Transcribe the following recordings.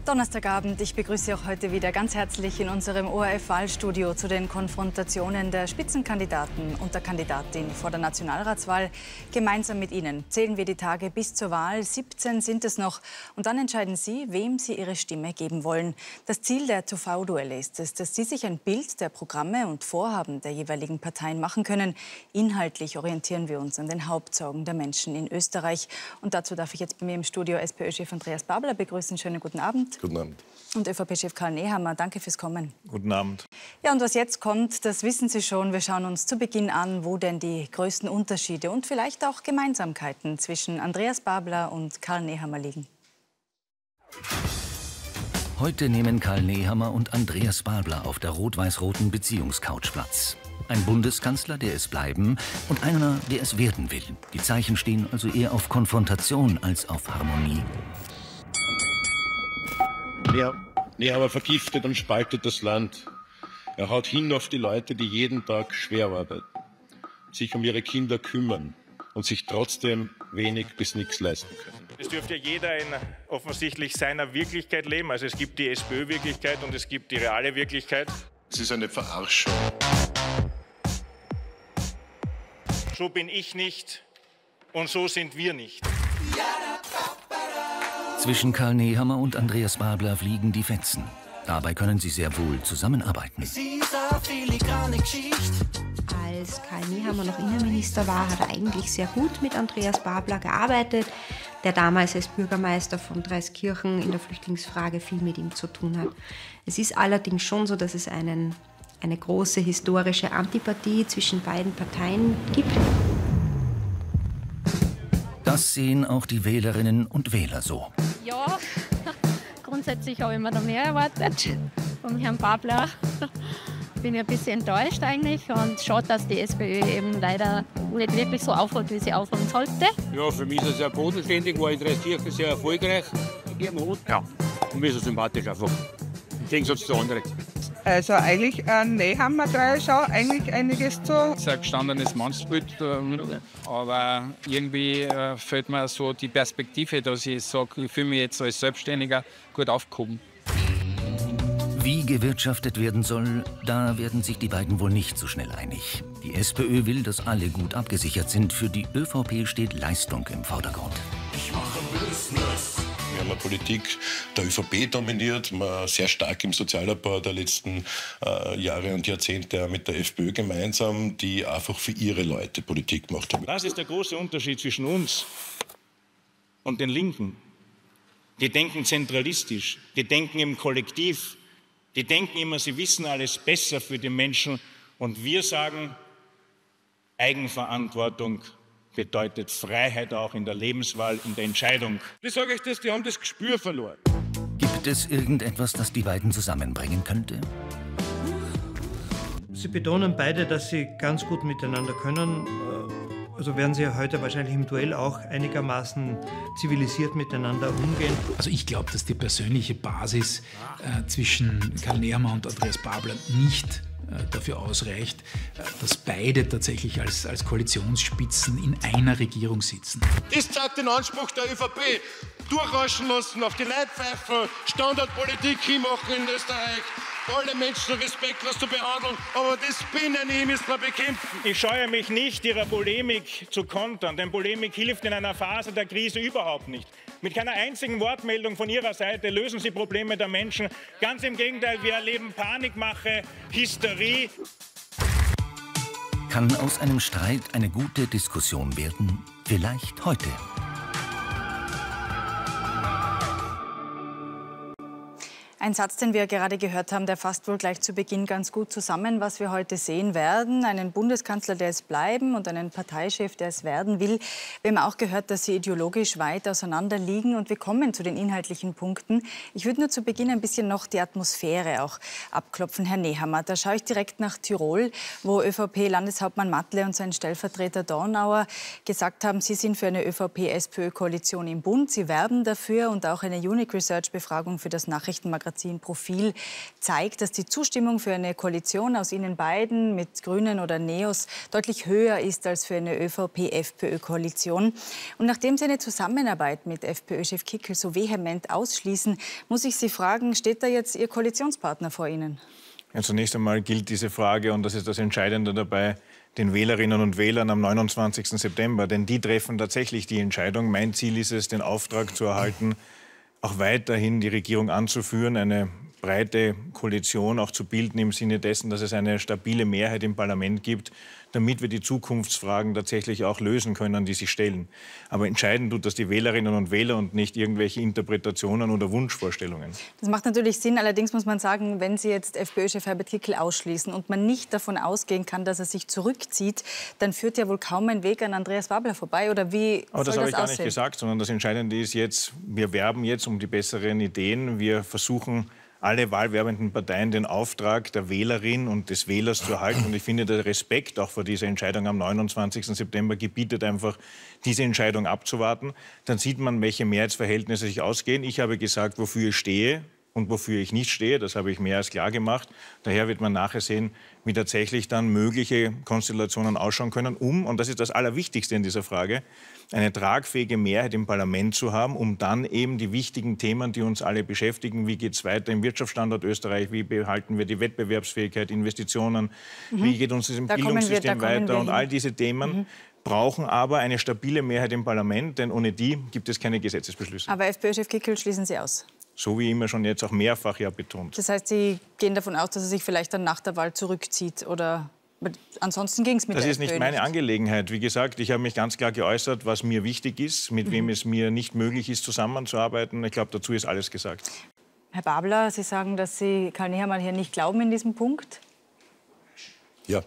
Donnerstagabend, ich begrüße Sie auch heute wieder ganz herzlich in unserem ORF-Wahlstudio zu den Konfrontationen der Spitzenkandidaten und der Kandidatin vor der Nationalratswahl. Gemeinsam mit Ihnen zählen wir die Tage bis zur Wahl. 17 sind es noch. Und dann entscheiden Sie, wem Sie Ihre Stimme geben wollen. Das Ziel der TV-Duelle ist es, dass Sie sich ein Bild der Programme und Vorhaben der jeweiligen Parteien machen können. Inhaltlich orientieren wir uns an den Hauptsorgen der Menschen in Österreich. Und dazu darf ich jetzt bei mir im Studio SPÖ-Chef Andreas Babler begrüßen. Schönen guten Abend. Guten Abend. Und ÖVP-Chef Karl Nehammer, danke fürs Kommen. Guten Abend. Ja, und was jetzt kommt, das wissen Sie schon. Wir schauen uns zu Beginn an, wo denn die größten Unterschiede und vielleicht auch Gemeinsamkeiten zwischen Andreas Babler und Karl Nehammer liegen. Heute nehmen Karl Nehammer und Andreas Babler auf der rot-weiß-roten Beziehungscouch Platz. Ein Bundeskanzler, der es bleiben, und einer, der es werden will. Die Zeichen stehen also eher auf Konfrontation als auf Harmonie. Nehammer vergiftet und spaltet das Land. Er haut hin auf die Leute, die jeden Tag schwer arbeiten, sich um ihre Kinder kümmern und sich trotzdem wenig bis nichts leisten können. Es dürfte ja jeder in offensichtlich seiner Wirklichkeit leben. Also es gibt die SPÖ-Wirklichkeit und es gibt die reale Wirklichkeit. Es ist eine Verarschung. So bin ich nicht und so sind wir nicht. Zwischen Karl Nehammer und Andreas Babler fliegen die Fetzen. Dabei können sie sehr wohl zusammenarbeiten. Als Karl Nehammer noch Innenminister war, hat er eigentlich sehr gut mit Andreas Babler gearbeitet, der damals als Bürgermeister von Dreiskirchen in der Flüchtlingsfrage viel mit ihm zu tun hat. Es ist allerdings schon so, dass es eine große historische Antipathie zwischen beiden Parteien gibt. Das sehen auch die Wählerinnen und Wähler so. Ja, grundsätzlich habe ich mir da mehr erwartet vom Herrn Babler. Bin ich ein bisschen enttäuscht eigentlich und schade, dass die SPÖ eben leider nicht wirklich so aufholt, wie sie aufholen sollte. Ja, für mich ist er sehr bodenständig, war in Dreiskirchen sehr erfolgreich. Ja, und mir ist er sympathisch einfach, im Gegensatz zu anderen. Also eigentlich Nehammer Dreischau eigentlich einiges zu. Das ist ein gestandenes Mannsbild, aber irgendwie fehlt mir so die Perspektive, dass ich sage, ich fühle mich jetzt als Selbstständiger gut aufgehoben. Wie gewirtschaftet werden soll, da werden sich die beiden wohl nicht so schnell einig. Die SPÖ will, dass alle gut abgesichert sind. Für die ÖVP steht Leistung im Vordergrund. Ich mache Business. Wir haben eine Politik der ÖVP dominiert, sehr stark im Sozialabbau der letzten Jahre und Jahrzehnte mit der FPÖ gemeinsam, die einfach für ihre Leute Politik gemacht haben. Das ist der große Unterschied zwischen uns und den Linken. Die denken zentralistisch, die denken im Kollektiv, die denken immer, sie wissen alles besser für die Menschen. Und wir sagen, Eigenverantwortung bedeutet Freiheit auch in der Lebenswahl, in der Entscheidung. Ich sage euch das, die haben das Gespür verloren. Gibt es irgendetwas, das die beiden zusammenbringen könnte? Sie betonen beide, dass sie ganz gut miteinander können. Also werden sie ja heute wahrscheinlich im Duell auch einigermaßen zivilisiert miteinander umgehen. Also ich glaube, dass die persönliche Basis zwischen Karl Nehammer und Andreas Babler nicht dafür ausreicht, dass beide tatsächlich als Koalitionsspitzen in einer Regierung sitzen. Das zeigt den Anspruch der ÖVP. Durchrauschen lassen, auf die Leitpfeifen, Standardpolitik hinmachen in Österreich, alle Menschen respektlos zu behandeln, aber das Spinnen müssen wir bekämpfen. Ich scheue mich nicht, Ihrer Polemik zu kontern, denn Polemik hilft in einer Phase der Krise überhaupt nicht. Mit keiner einzigen Wortmeldung von Ihrer Seite lösen Sie Probleme der Menschen. Ganz im Gegenteil, wir erleben Panikmache, Hysterie. Kann aus einem Streit eine gute Diskussion werden? Vielleicht heute. Ein Satz, den wir gerade gehört haben, der fasst wohl gleich zu Beginn ganz gut zusammen, was wir heute sehen werden. Einen Bundeskanzler, der es bleiben, und einen Parteichef, der es werden will. Wir haben auch gehört, dass sie ideologisch weit auseinander liegen. Und wir kommen zu den inhaltlichen Punkten. Ich würde nur zu Beginn ein bisschen noch die Atmosphäre auch abklopfen, Herr Nehammer. Da schaue ich direkt nach Tirol, wo ÖVP-Landeshauptmann Matle und sein Stellvertreter Dornauer gesagt haben, sie sind für eine ÖVP-SPÖ-Koalition im Bund. Sie werben dafür, und auch eine Unique Research-Befragung für das Nachrichtenmagazin Magazin Profil zeigt, dass die Zustimmung für eine Koalition aus Ihnen beiden mit Grünen oder Neos deutlich höher ist als für eine ÖVP-FPÖ-Koalition. Und nachdem Sie eine Zusammenarbeit mit FPÖ-Chef Kickl so vehement ausschließen, muss ich Sie fragen, steht da jetzt Ihr Koalitionspartner vor Ihnen? Ja, zunächst einmal gilt diese Frage, und das ist das Entscheidende dabei, den Wählerinnen und Wählern am 29. September. Denn die treffen tatsächlich die Entscheidung. Mein Ziel ist es, den Auftrag zu erhalten, auch weiterhin die Regierung anzuführen, eine breite Koalition auch zu bilden im Sinne dessen, dass es eine stabile Mehrheit im Parlament gibt, damit wir die Zukunftsfragen tatsächlich auch lösen können, die sich stellen. Aber entscheidend tut das die Wählerinnen und Wähler und nicht irgendwelche Interpretationen oder Wunschvorstellungen. Das macht natürlich Sinn. Allerdings muss man sagen, wenn Sie jetzt FPÖ-Chef Herbert Kickl ausschließen und man nicht davon ausgehen kann, dass er sich zurückzieht, dann führt ja wohl kaum ein Weg an Andreas Babler vorbei. Oder wie Aber das soll habe ich gar aussehen? nicht gesagt, sondern das Entscheidende ist jetzt, wir werben jetzt um die besseren Ideen. Wir versuchen, alle wahlwerbenden Parteien den Auftrag der Wählerin und des Wählers zu erhalten. Und ich finde, der Respekt auch vor dieser Entscheidung am 29. September gebietet einfach, diese Entscheidung abzuwarten. Dann sieht man, welche Mehrheitsverhältnisse sich ausgehen. Ich habe gesagt, wofür ich stehe und wofür ich nicht stehe. Das habe ich mehr als klar gemacht. Daher wird man nachher sehen, wie tatsächlich dann mögliche Konstellationen ausschauen können, und das ist das Allerwichtigste in dieser Frage, eine tragfähige Mehrheit im Parlament zu haben, um dann eben die wichtigen Themen, die uns alle beschäftigen, wie geht es weiter im Wirtschaftsstandort Österreich, wie behalten wir die Wettbewerbsfähigkeit, Investitionen, wie geht uns das im Bildungssystem weiter, und all diese Themen brauchen aber eine stabile Mehrheit im Parlament, denn ohne die gibt es keine Gesetzesbeschlüsse. Aber FPÖ-Chef Kickl schließen Sie aus? So wie immer schon jetzt auch mehrfach ja betont. Das heißt, Sie gehen davon aus, dass er sich vielleicht dann nach der Wahl zurückzieht, oder ansonsten ging es mit der FPÖ Das ist nicht meine Angelegenheit. Wie gesagt, ich habe mich ganz klar geäußert, was mir wichtig ist, mit wem es mir nicht möglich ist, zusammenzuarbeiten. Ich glaube, dazu ist alles gesagt. Herr Babler, Sie sagen, dass Sie Karl Nehammer hier nicht glauben in diesem Punkt? Ja.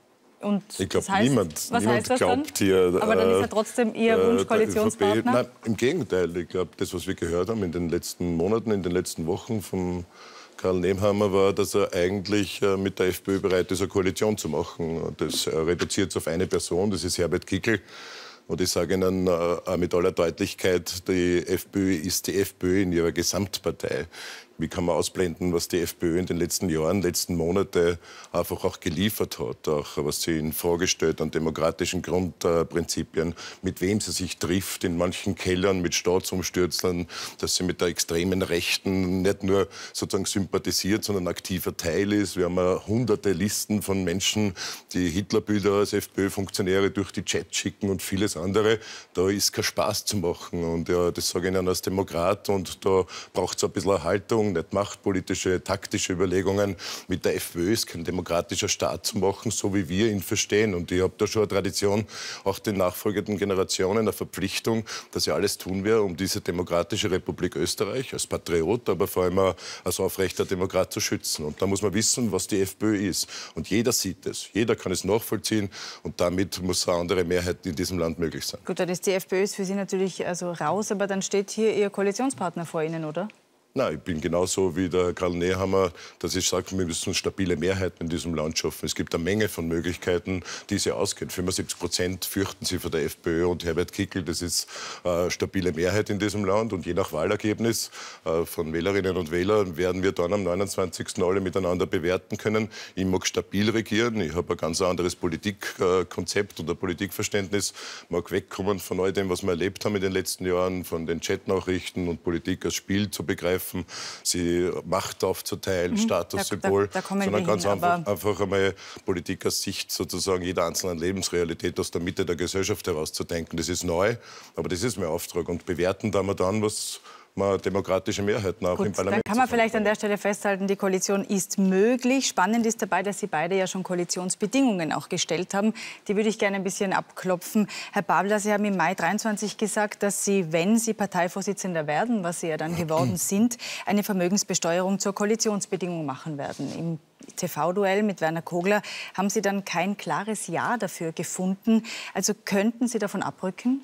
Und ich glaube, das heißt, niemand das glaubt hier. Aber dann ist er trotzdem Ihr Wunsch-Koalitionspartner? Nein, im Gegenteil. Ich glaube, das, was wir gehört haben in den letzten Monaten, in den letzten Wochen von Karl Nehammer, war, dass er eigentlich mit der FPÖ bereit ist, eine Koalition zu machen. Das reduziert es auf eine Person, das ist Herbert Kickl. Und ich sage Ihnen mit aller Deutlichkeit, die FPÖ ist die FPÖ in ihrer Gesamtpartei. Wie kann man ausblenden, was die FPÖ in den letzten Jahren, letzten Monaten einfach auch geliefert hat, auch was sie in Frage stellt an demokratischen Grundprinzipien, mit wem sie sich trifft in manchen Kellern mit Staatsumstürzlern, dass sie mit der extremen Rechten nicht nur sozusagen sympathisiert, sondern aktiver Teil ist. Wir haben hunderte Listen von Menschen, die Hitlerbilder als FPÖ-Funktionäre durch die Chat schicken und vieles andere. Da ist kein Spaß zu machen. Und ja, das sage ich Ihnen als Demokrat. Und da braucht es ein bisschen Erhaltung, nicht machtpolitische, taktische Überlegungen. Mit der FPÖ ist kein demokratischer Staat zu machen, so wie wir ihn verstehen. Und ich habe da schon eine Tradition, auch den nachfolgenden Generationen eine Verpflichtung, dass ich alles tun werde, um diese demokratische Republik Österreich als Patriot, aber vor allem als aufrechter Demokrat zu schützen. Und da muss man wissen, was die FPÖ ist. Und jeder sieht es, jeder kann es nachvollziehen. Und damit muss eine andere Mehrheit in diesem Land möglich sein. Gut, dann ist die FPÖ für Sie natürlich raus, aber dann steht hier Ihr Koalitionspartner vor Ihnen, oder? Nein, ich bin genauso wie der Karl Nehammer, dass ich sage, wir müssen stabile Mehrheiten in diesem Land schaffen. Es gibt eine Menge von Möglichkeiten, die sie ausgehen. 75% fürchten sie von der FPÖ und Herbert Kickl. Das ist eine stabile Mehrheit in diesem Land. Und je nach Wahlergebnis von Wählerinnen und Wählern werden wir dann am 29. alle miteinander bewerten können. Ich mag stabil regieren. Ich habe ein ganz anderes Politikkonzept oder Politikverständnis. Ich mag wegkommen von all dem, was wir erlebt haben in den letzten Jahren, von den Chatnachrichten und Politik als Spiel zu begreifen. Sie Macht aufzuteilen, Statussymbol, sondern ganz einfach einmal Politik aus Sicht sozusagen jeder einzelnen Lebensrealität aus der Mitte der Gesellschaft herauszudenken. Das ist neu, aber das ist mein Auftrag. Und bewerten da wir dann, was demokratische Mehrheiten auch im Parlament. Dann kann man vielleicht an der Stelle festhalten, die Koalition ist möglich. Spannend ist dabei, dass Sie beide ja schon Koalitionsbedingungen auch gestellt haben. Die würde ich gerne ein bisschen abklopfen. Herr Babler, Sie haben im Mai 23 gesagt, dass Sie, wenn Sie Parteivorsitzender werden, was Sie ja dann geworden sind, eine Vermögensbesteuerung zur Koalitionsbedingung machen werden. Im TV-Duell mit Werner Kogler haben Sie dann kein klares Ja dafür gefunden. Also könnten Sie davon abrücken?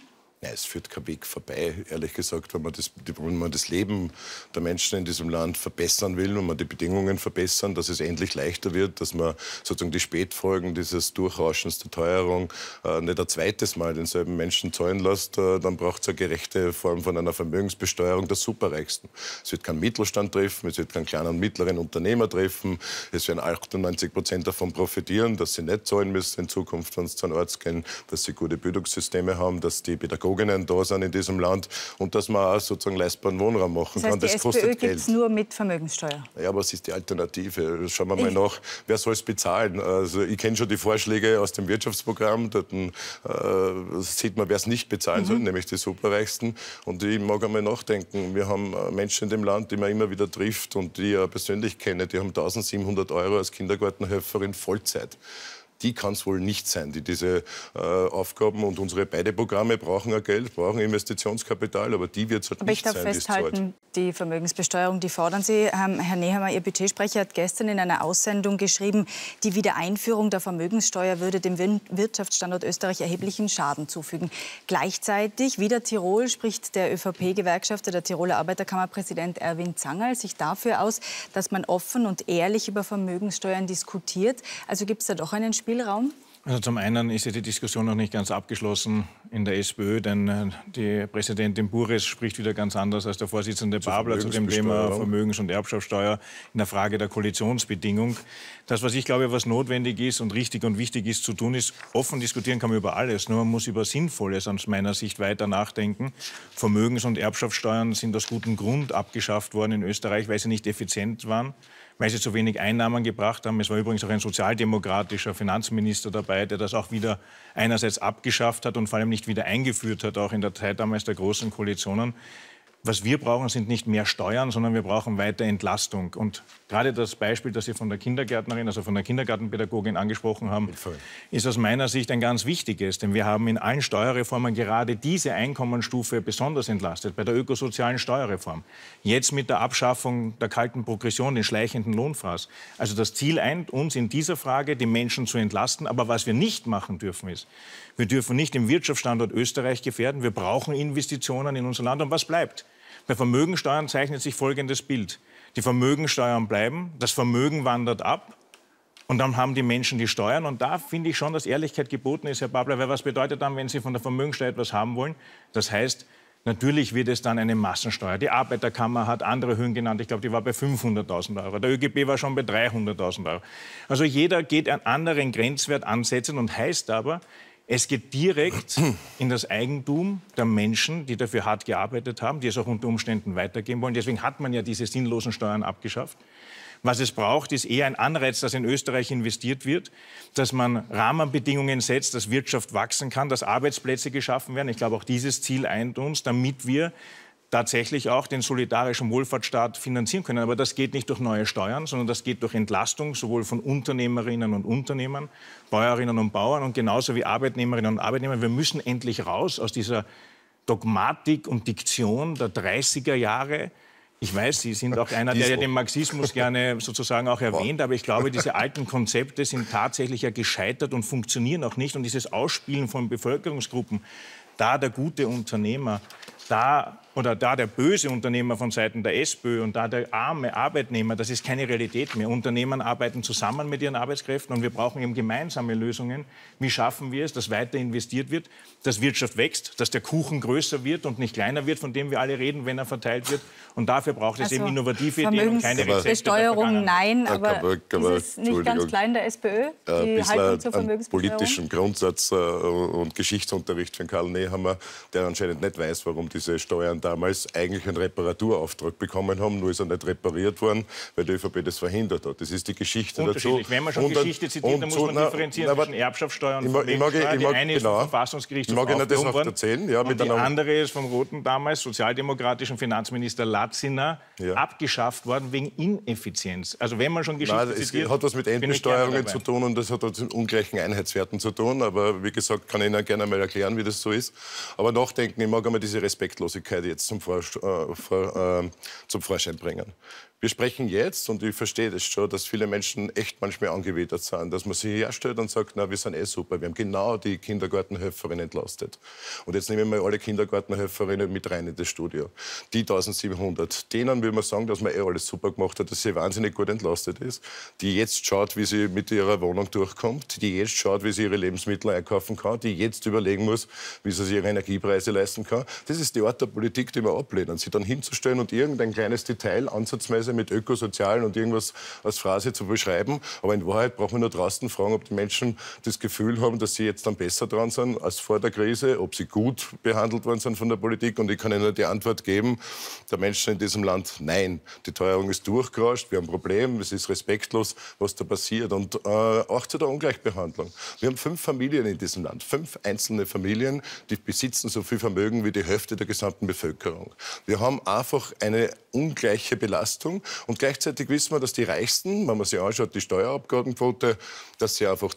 Nein, es führt kein Weg vorbei, ehrlich gesagt, wenn man das Leben der Menschen in diesem Land verbessern will, wenn man die Bedingungen verbessern, dass es endlich leichter wird, dass man sozusagen die Spätfolgen dieses Durchrauschens der Teuerung nicht ein zweites Mal denselben Menschen zahlen lässt, dann braucht es eine gerechte Form von einer Vermögensbesteuerung der Superreichsten. Es wird keinen Mittelstand treffen, es wird keinen kleinen und mittleren Unternehmer treffen, es werden 98% davon profitieren, dass sie nicht zahlen müssen in Zukunft, wenn sie zu einem Arzt gehen, dass sie gute Bildungssysteme haben, dass die Pädagogen da sind in diesem Land und dass man auch sozusagen leistbaren Wohnraum machen kann. Das heißt, die SPÖ gibt es nur mit Vermögenssteuer? Ja, was ist die Alternative? Schauen wir mal nach, wer soll es bezahlen? Also ich kenne schon die Vorschläge aus dem Wirtschaftsprogramm, dort sieht man, wer es nicht bezahlen soll, nämlich die Superreichsten. Und ich mag einmal nachdenken, wir haben Menschen in dem Land, die man immer wieder trifft und die ich persönlich kenne, die haben 1.700 € als Kindergartenhelferin Vollzeit. Die kann es wohl nicht sein, die diese Aufgaben und unsere beide Programme brauchen ja Geld, brauchen Investitionskapital, aber die wird es halt aber nicht sein. Aber ich darf festhalten, die Vermögensbesteuerung, die fordern Sie. Herr Nehammer, Ihr Budgetsprecher hat gestern in einer Aussendung geschrieben, die Wiedereinführung der Vermögenssteuer würde dem Wirtschaftsstandort Österreich erheblichen Schaden zufügen. Gleichzeitig, wieder Tirol, spricht der ÖVP-Gewerkschafter, der Tiroler Arbeiterkammerpräsident Erwin Zangerl, sich dafür aus, dass man offen und ehrlich über Vermögenssteuern diskutiert. Also gibt es da doch einen Spielraum? Also zum einen ist ja die Diskussion noch nicht ganz abgeschlossen in der SPÖ, denn die Präsidentin Bures spricht wieder ganz anders als der Vorsitzende Babler zu dem Thema Vermögens- und Erbschaftssteuer in der Frage der Koalitionsbedingung. Das, was ich glaube, was notwendig ist und richtig und wichtig ist zu tun, ist, offen diskutieren kann man über alles, nur man muss über Sinnvolles aus meiner Sicht weiter nachdenken. Vermögens- und Erbschaftssteuern sind aus gutem Grund abgeschafft worden in Österreich, weil sie nicht effizient waren, weil sie zu wenig Einnahmen gebracht haben. Es war übrigens auch ein sozialdemokratischer Finanzminister dabei, der das auch wieder einerseits abgeschafft hat und vor allem nicht wieder eingeführt hat, auch in der Zeit damals der großen Koalitionen. Was wir brauchen, sind nicht mehr Steuern, sondern wir brauchen weiter Entlastung. Und gerade das Beispiel, das Sie von der Kindergärtnerin, also von der Kindergartenpädagogin angesprochen haben, ist aus meiner Sicht ein ganz wichtiges. Denn wir haben in allen Steuerreformen gerade diese Einkommensstufe besonders entlastet, bei der ökosozialen Steuerreform. Jetzt mit der Abschaffung der kalten Progression, den schleichenden Lohnfraß. Also das Ziel eint uns in dieser Frage, die Menschen zu entlasten. Aber was wir nicht machen dürfen ist, wir dürfen nicht den Wirtschaftsstandort Österreich gefährden. Wir brauchen Investitionen in unser Land. Und was bleibt? Bei Vermögensteuern zeichnet sich folgendes Bild. Die Vermögensteuern bleiben, das Vermögen wandert ab und dann haben die Menschen die Steuern. Und da finde ich schon, dass Ehrlichkeit geboten ist, Herr Babler, weil was bedeutet dann, wenn Sie von der Vermögensteuer etwas haben wollen? Das heißt, natürlich wird es dann eine Massensteuer. Die Arbeiterkammer hat andere Höhen genannt. Ich glaube, die war bei 500.000 €. Der ÖGB war schon bei 300.000 €. Also jeder geht einen anderen Grenzwert ansetzen und heißt aber, es geht direkt in das Eigentum der Menschen, die dafür hart gearbeitet haben, die es auch unter Umständen weitergeben wollen. Deswegen hat man ja diese sinnlosen Steuern abgeschafft. Was es braucht, ist eher ein Anreiz, dass in Österreich investiert wird, dass man Rahmenbedingungen setzt, dass Wirtschaft wachsen kann, dass Arbeitsplätze geschaffen werden. Ich glaube, auch dieses Ziel eint uns, damit wir tatsächlich auch den solidarischen Wohlfahrtsstaat finanzieren können. Aber das geht nicht durch neue Steuern, sondern das geht durch Entlastung, sowohl von Unternehmerinnen und Unternehmern, Bäuerinnen und Bauern und genauso wie Arbeitnehmerinnen und Arbeitnehmer. Wir müssen endlich raus aus dieser Dogmatik und Diktion der 30er Jahre. Ich weiß, Sie sind auch einer, der ja den Marxismus gerne sozusagen auch erwähnt, aber ich glaube, diese alten Konzepte sind tatsächlich ja gescheitert und funktionieren auch nicht. Und dieses Ausspielen von Bevölkerungsgruppen, da der gute Unternehmer, da der böse Unternehmer von Seiten der SPÖ und da der arme Arbeitnehmer, das ist keine Realität mehr. Unternehmen arbeiten zusammen mit ihren Arbeitskräften und wir brauchen eben gemeinsame Lösungen. Wie schaffen wir es, dass weiter investiert wird, dass Wirtschaft wächst, dass der Kuchen größer wird und nicht kleiner wird, von dem wir alle reden, wenn er verteilt wird. Und dafür braucht es eben innovative Ideen und keine Rezepte. Besteuerung nein, aber ist es nicht ganz klein der SPÖ, die Haltung zur Vermögensbesteuerung? Politischen Grundsatz und Geschichtsunterricht von Karl Nehammer, der anscheinend nicht weiß, warum diese Steuern damals eigentlich einen Reparaturauftrag bekommen haben, nur ist er nicht repariert worden, weil die ÖVP das verhindert hat. Das ist die Geschichte dazu. Wenn man schon Geschichte zitiert, dann muss man differenzieren zwischen Erbschaftssteuer und Vermögenssteuer. Die eine ist vom Verfassungsgerichtshof aufgehoben worden und die andere ist vom roten damals sozialdemokratischen Finanzminister Latziner abgeschafft worden wegen Ineffizienz. Also wenn man schon Geschichte zitiert... Es hat was mit Endbesteuerungen zu tun und das hat mit ungleichen Einheitswerten zu tun. Aber wie gesagt, kann ich Ihnen gerne mal erklären, wie das so ist. Aber nachdenken, ich mag einmal diese Respektlosigkeit jetzt zum Vorschein bringen. Wir sprechen jetzt, und ich verstehe das schon, dass viele Menschen echt manchmal angewidert sind, dass man sich herstellt und sagt, na, wir sind eh super, wir haben genau die Kindergartenhelferinnen entlastet. Und jetzt nehmen wir mal alle Kindergartenhelferinnen mit rein in das Studio. Die 1700. Denen will man sagen, dass man alles super gemacht hat, dass sie wahnsinnig gut entlastet ist, die jetzt schaut, wie sie mit ihrer Wohnung durchkommt, die jetzt schaut, wie sie ihre Lebensmittel einkaufen kann, die jetzt überlegen muss, wie sie sich ihre Energiepreise leisten kann. Das ist die Art der Politik, die wir ablehnen. Sie dann hinzustellen und irgendein kleines Detail ansatzweise mit ökosozialen und irgendwas als Phrase zu beschreiben. Aber in Wahrheit braucht man nur draußen fragen, ob die Menschen das Gefühl haben, dass sie jetzt dann besser dran sind als vor der Krise, ob sie gut behandelt worden sind von der Politik. Und ich kann Ihnen die Antwort geben, der Menschen in diesem Land, nein. Die Teuerung ist durchgerascht, wir haben ein Problem, es ist respektlos, was da passiert. Und auch zu der Ungleichbehandlung. Wir haben 5 Familien in diesem Land, 5 einzelne Familien, die besitzen so viel Vermögen wie die Hälfte der gesamten Bevölkerung. Wir haben einfach eine ungleiche Belastung. Und gleichzeitig wissen wir, dass die Reichsten, wenn man sich anschaut, die Steuerabgabenquote, dass sie einfach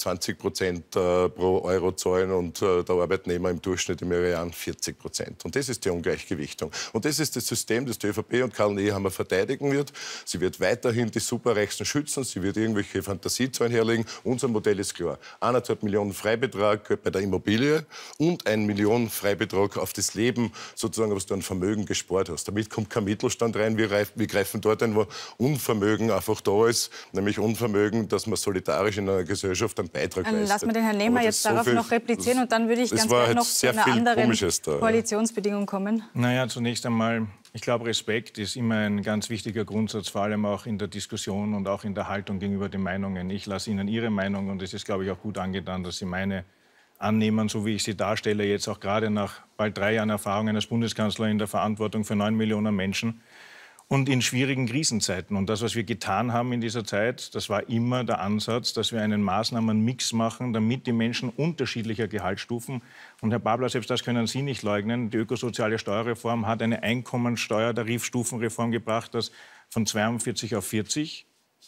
20% pro Euro zahlen und der Arbeitnehmer im Durchschnitt im Jahr 40%. Und das ist die Ungleichgewichtung. Und das ist das System, das die ÖVP und Karl Nehammer verteidigen wird. Sie wird weiterhin die Superreichsten schützen, sie wird irgendwelche Fantasiezahlen herlegen. Unser Modell ist klar. 1,5 Millionen Freibetrag bei der Immobilie und 1 Million Freibetrag auf das Leben, sozusagen, was du an Vermögen gespart hast. Damit kommt kein Mittelstand rein. Wir greifen dort ein, wo Unvermögen einfach da ist, nämlich Unvermögen, dass man solidarisch in einer Gesellschaft einen Beitrag leistet. Lassen wir den Herrn Nehmer jetzt darauf noch replizieren und dann würde ich ganz gerne noch zu einer anderen Koalitionsbedingung kommen. Naja, zunächst einmal, ich glaube, Respekt ist immer ein ganz wichtiger Grundsatz, vor allem auch in der Diskussion und auch in der Haltung gegenüber den Meinungen. Ich lasse Ihnen Ihre Meinung und es ist, glaube ich, auch gut angetan, dass Sie meine annehmen, so wie ich sie darstelle, jetzt auch gerade nach bald 3 Jahren Erfahrung als Bundeskanzler in der Verantwortung für 9 Millionen Menschen. Und in schwierigen Krisenzeiten. Und das, was wir getan haben in dieser Zeit, das war immer der Ansatz, dass wir einen Maßnahmenmix machen, damit die Menschen unterschiedlicher Gehaltsstufen, und Herr Babler, selbst das können Sie nicht leugnen, die ökosoziale Steuerreform hat eine Einkommensteuertarifstufenreform gebracht, das von 42 auf 40,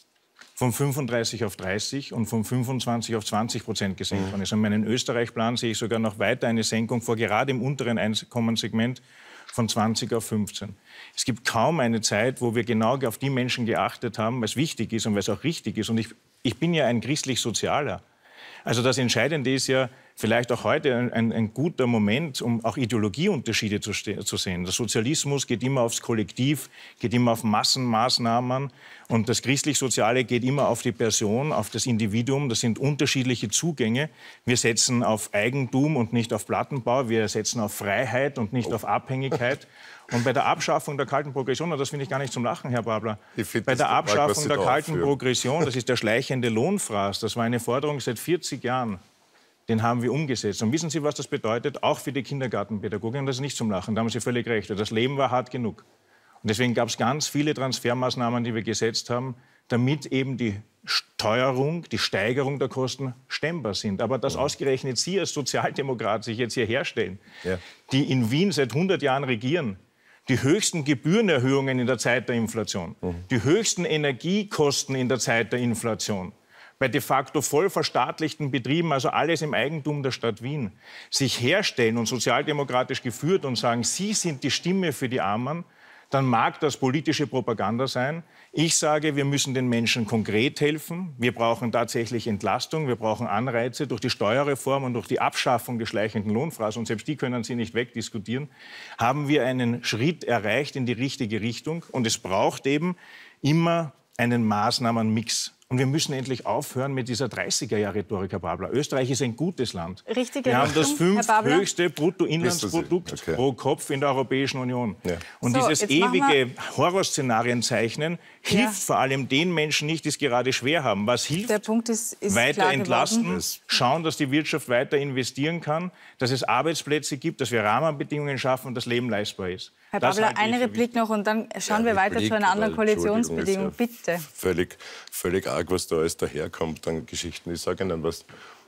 von 35 auf 30 und von 25 auf 20% gesenkt worden ist. Und meinen Österreich-Plan sehe ich sogar noch weiter eine Senkung vor, gerade im unteren Einkommenssegment, von 20 auf 15. Es gibt kaum eine Zeit, wo wir genau auf die Menschen geachtet haben, was wichtig ist und was auch richtig ist. Und ich bin ja ein christlich-sozialer. Also das Entscheidende ist ja vielleicht auch heute ein guter Moment, um auch Ideologieunterschiede zu sehen. Der Sozialismus geht immer aufs Kollektiv, geht immer auf Massenmaßnahmen. Und das Christlich-Soziale geht immer auf die Person, auf das Individuum. Das sind unterschiedliche Zugänge. Wir setzen auf Eigentum und nicht auf Plattenbau. Wir setzen auf Freiheit und nicht auf Abhängigkeit. Und bei der Abschaffung der kalten Progression, und das finde ich gar nicht zum Lachen, Herr Babler, bei der Abschaffung der kalten Progression, das ist der schleichende Lohnfraß, das war eine Forderung seit 40 Jahren. Den haben wir umgesetzt. Und wissen Sie, was das bedeutet? Auch für die Kindergartenpädagogik. Und das ist nicht zum Lachen, da haben Sie völlig recht. Das Leben war hart genug. Und deswegen gab es ganz viele Transfermaßnahmen, die wir gesetzt haben, damit eben die Teuerung, die Steigerung der Kosten stemmbar sind. Aber dass ausgerechnet Sie als Sozialdemokrat sich jetzt hier herstellen, die in Wien seit 100 Jahren regieren, die höchsten Gebührenerhöhungen in der Zeit der Inflation, die höchsten Energiekosten in der Zeit der Inflation, bei de facto voll verstaatlichten Betrieben, also alles im Eigentum der Stadt Wien, sich herstellen und sozialdemokratisch geführt und sagen, Sie sind die Stimme für die Armen, dann mag das politische Propaganda sein. Ich sage, wir müssen den Menschen konkret helfen. Wir brauchen tatsächlich Entlastung, wir brauchen Anreize durch die Steuerreform und durch die Abschaffung des schleichenden Lohnfraß. Und selbst die können Sie nicht wegdiskutieren. Haben wir einen Schritt erreicht in die richtige Richtung. Und es braucht eben immer einen Maßnahmenmix. Und wir müssen endlich aufhören mit dieser 30er-Jahre-Rhetorik, Herr Babler. Österreich ist ein gutes Land. Wir haben das 5. höchste Bruttoinlandsprodukt pro Kopf in der Europäischen Union. Und so, dieses ewige Horrorszenarien zeichnen hilft vor allem den Menschen nicht, die es gerade schwer haben. Was hilft? Der Punkt ist weiter entlasten, schauen, dass die Wirtschaft weiter investieren kann, dass es Arbeitsplätze gibt, dass wir Rahmenbedingungen schaffen und das Leben leistbar ist. Herr Babler, eine Replik noch und dann schauen wir weiter zu einer anderen Koalitionsbedingung. Bitte. Völlig arg, was da alles daherkommt an Geschichten. Ich sage Ihnen was.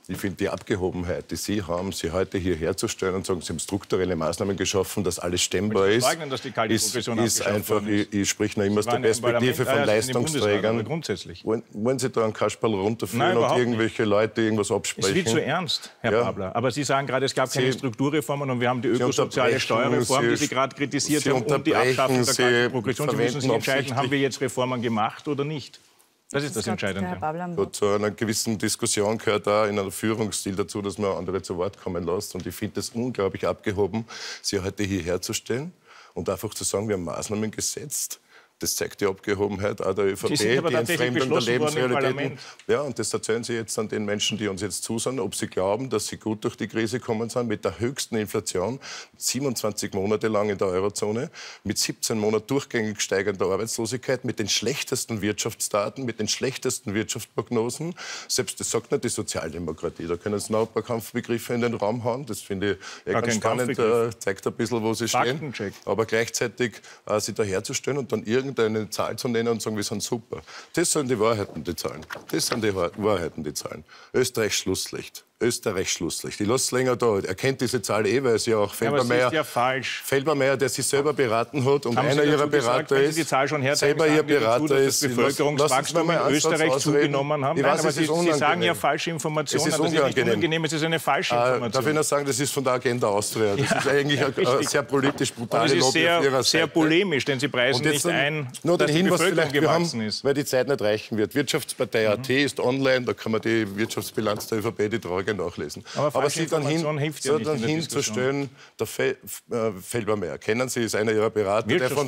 Ich finde die Abgehobenheit, die Sie haben, Sie heute hierher zu stellen und sagen, Sie haben strukturelle Maßnahmen geschaffen, dass alles stemmbar ist, ist einfach, ich spreche noch immer aus der Perspektive von Leistungsträgern. Wollen Sie da einen Kasperl runterführen und irgendwelche Leute irgendwas absprechen? Es wird zu ernst, Herr Babler. Aber Sie sagen gerade, es gab keine Strukturreformen und wir haben die ökosoziale Steuerreform, die Sie gerade kritisiert haben, und die Abschaffung der Progression. Sie müssen sich entscheiden, haben wir jetzt Reformen gemacht oder nicht? Das ist das Entscheidende. Gut, zu einer gewissen Diskussion gehört da in einem Führungsstil dazu, dass man andere zu Wort kommen lässt. Und ich finde es unglaublich abgehoben, Sie heute hierher zu stellen und einfach zu sagen, wir haben Maßnahmen gesetzt. Das zeigt die Abgehobenheit auch der ÖVP, die Entfremdung der Lebensrealitäten. Ja, und das erzählen Sie jetzt an den Menschen, die uns jetzt zusehen, ob sie glauben, dass sie gut durch die Krise gekommen sind, mit der höchsten Inflation, 27 Monate lang in der Eurozone, mit 17 Monaten durchgängig steigender Arbeitslosigkeit, mit den schlechtesten Wirtschaftsdaten, mit den schlechtesten Wirtschaftsprognosen. Selbst das sagt nicht die Sozialdemokratie. Da können Sie noch ein paar Kampfbegriffe in den Raum hauen. Das finde ich ganz spannend, zeigt ein bisschen, wo Sie stehen. Aber gleichzeitig sie da herzustellen und dann irgendeine Zahl zu nennen und sagen, wir sind super. Das sind die Wahrheiten, die Zahlen. Das sind die Wahrheiten, die Zahlen. Österreich Schlusslicht. Österreich Schlusslicht. Ich lasse es länger da. Er kennt diese Zahl weil es ja auch Feldbermeier, der sich selber beraten hat und einer ihrer Berater ist, die Zahl schon selber ihr Berater ist, das Bevölkerungswachstum in Österreich zugenommen haben. Nein, aber Sie sagen ja falsche Informationen. Es ist unangenehm. Es ist eine falsche Information. Darf ich noch sagen, das ist von der Agenda Austria. Das ist eigentlich eine sehr politisch brutale Lobby auf ihrer Seite. Sehr polemisch, denn Sie preisen nicht ein, nur dass den die Hinweis Bevölkerung gewachsen ist. Weil die Zeit nicht reichen wird. Wirtschaftspartei.at ist online, da kann man die Wirtschaftsbilanz der ÖVP, die traurige, nachlesen. Aber sie dann hinzustellen, der Feldbermeier, kennen Sie, ist einer Ihrer Berater, der von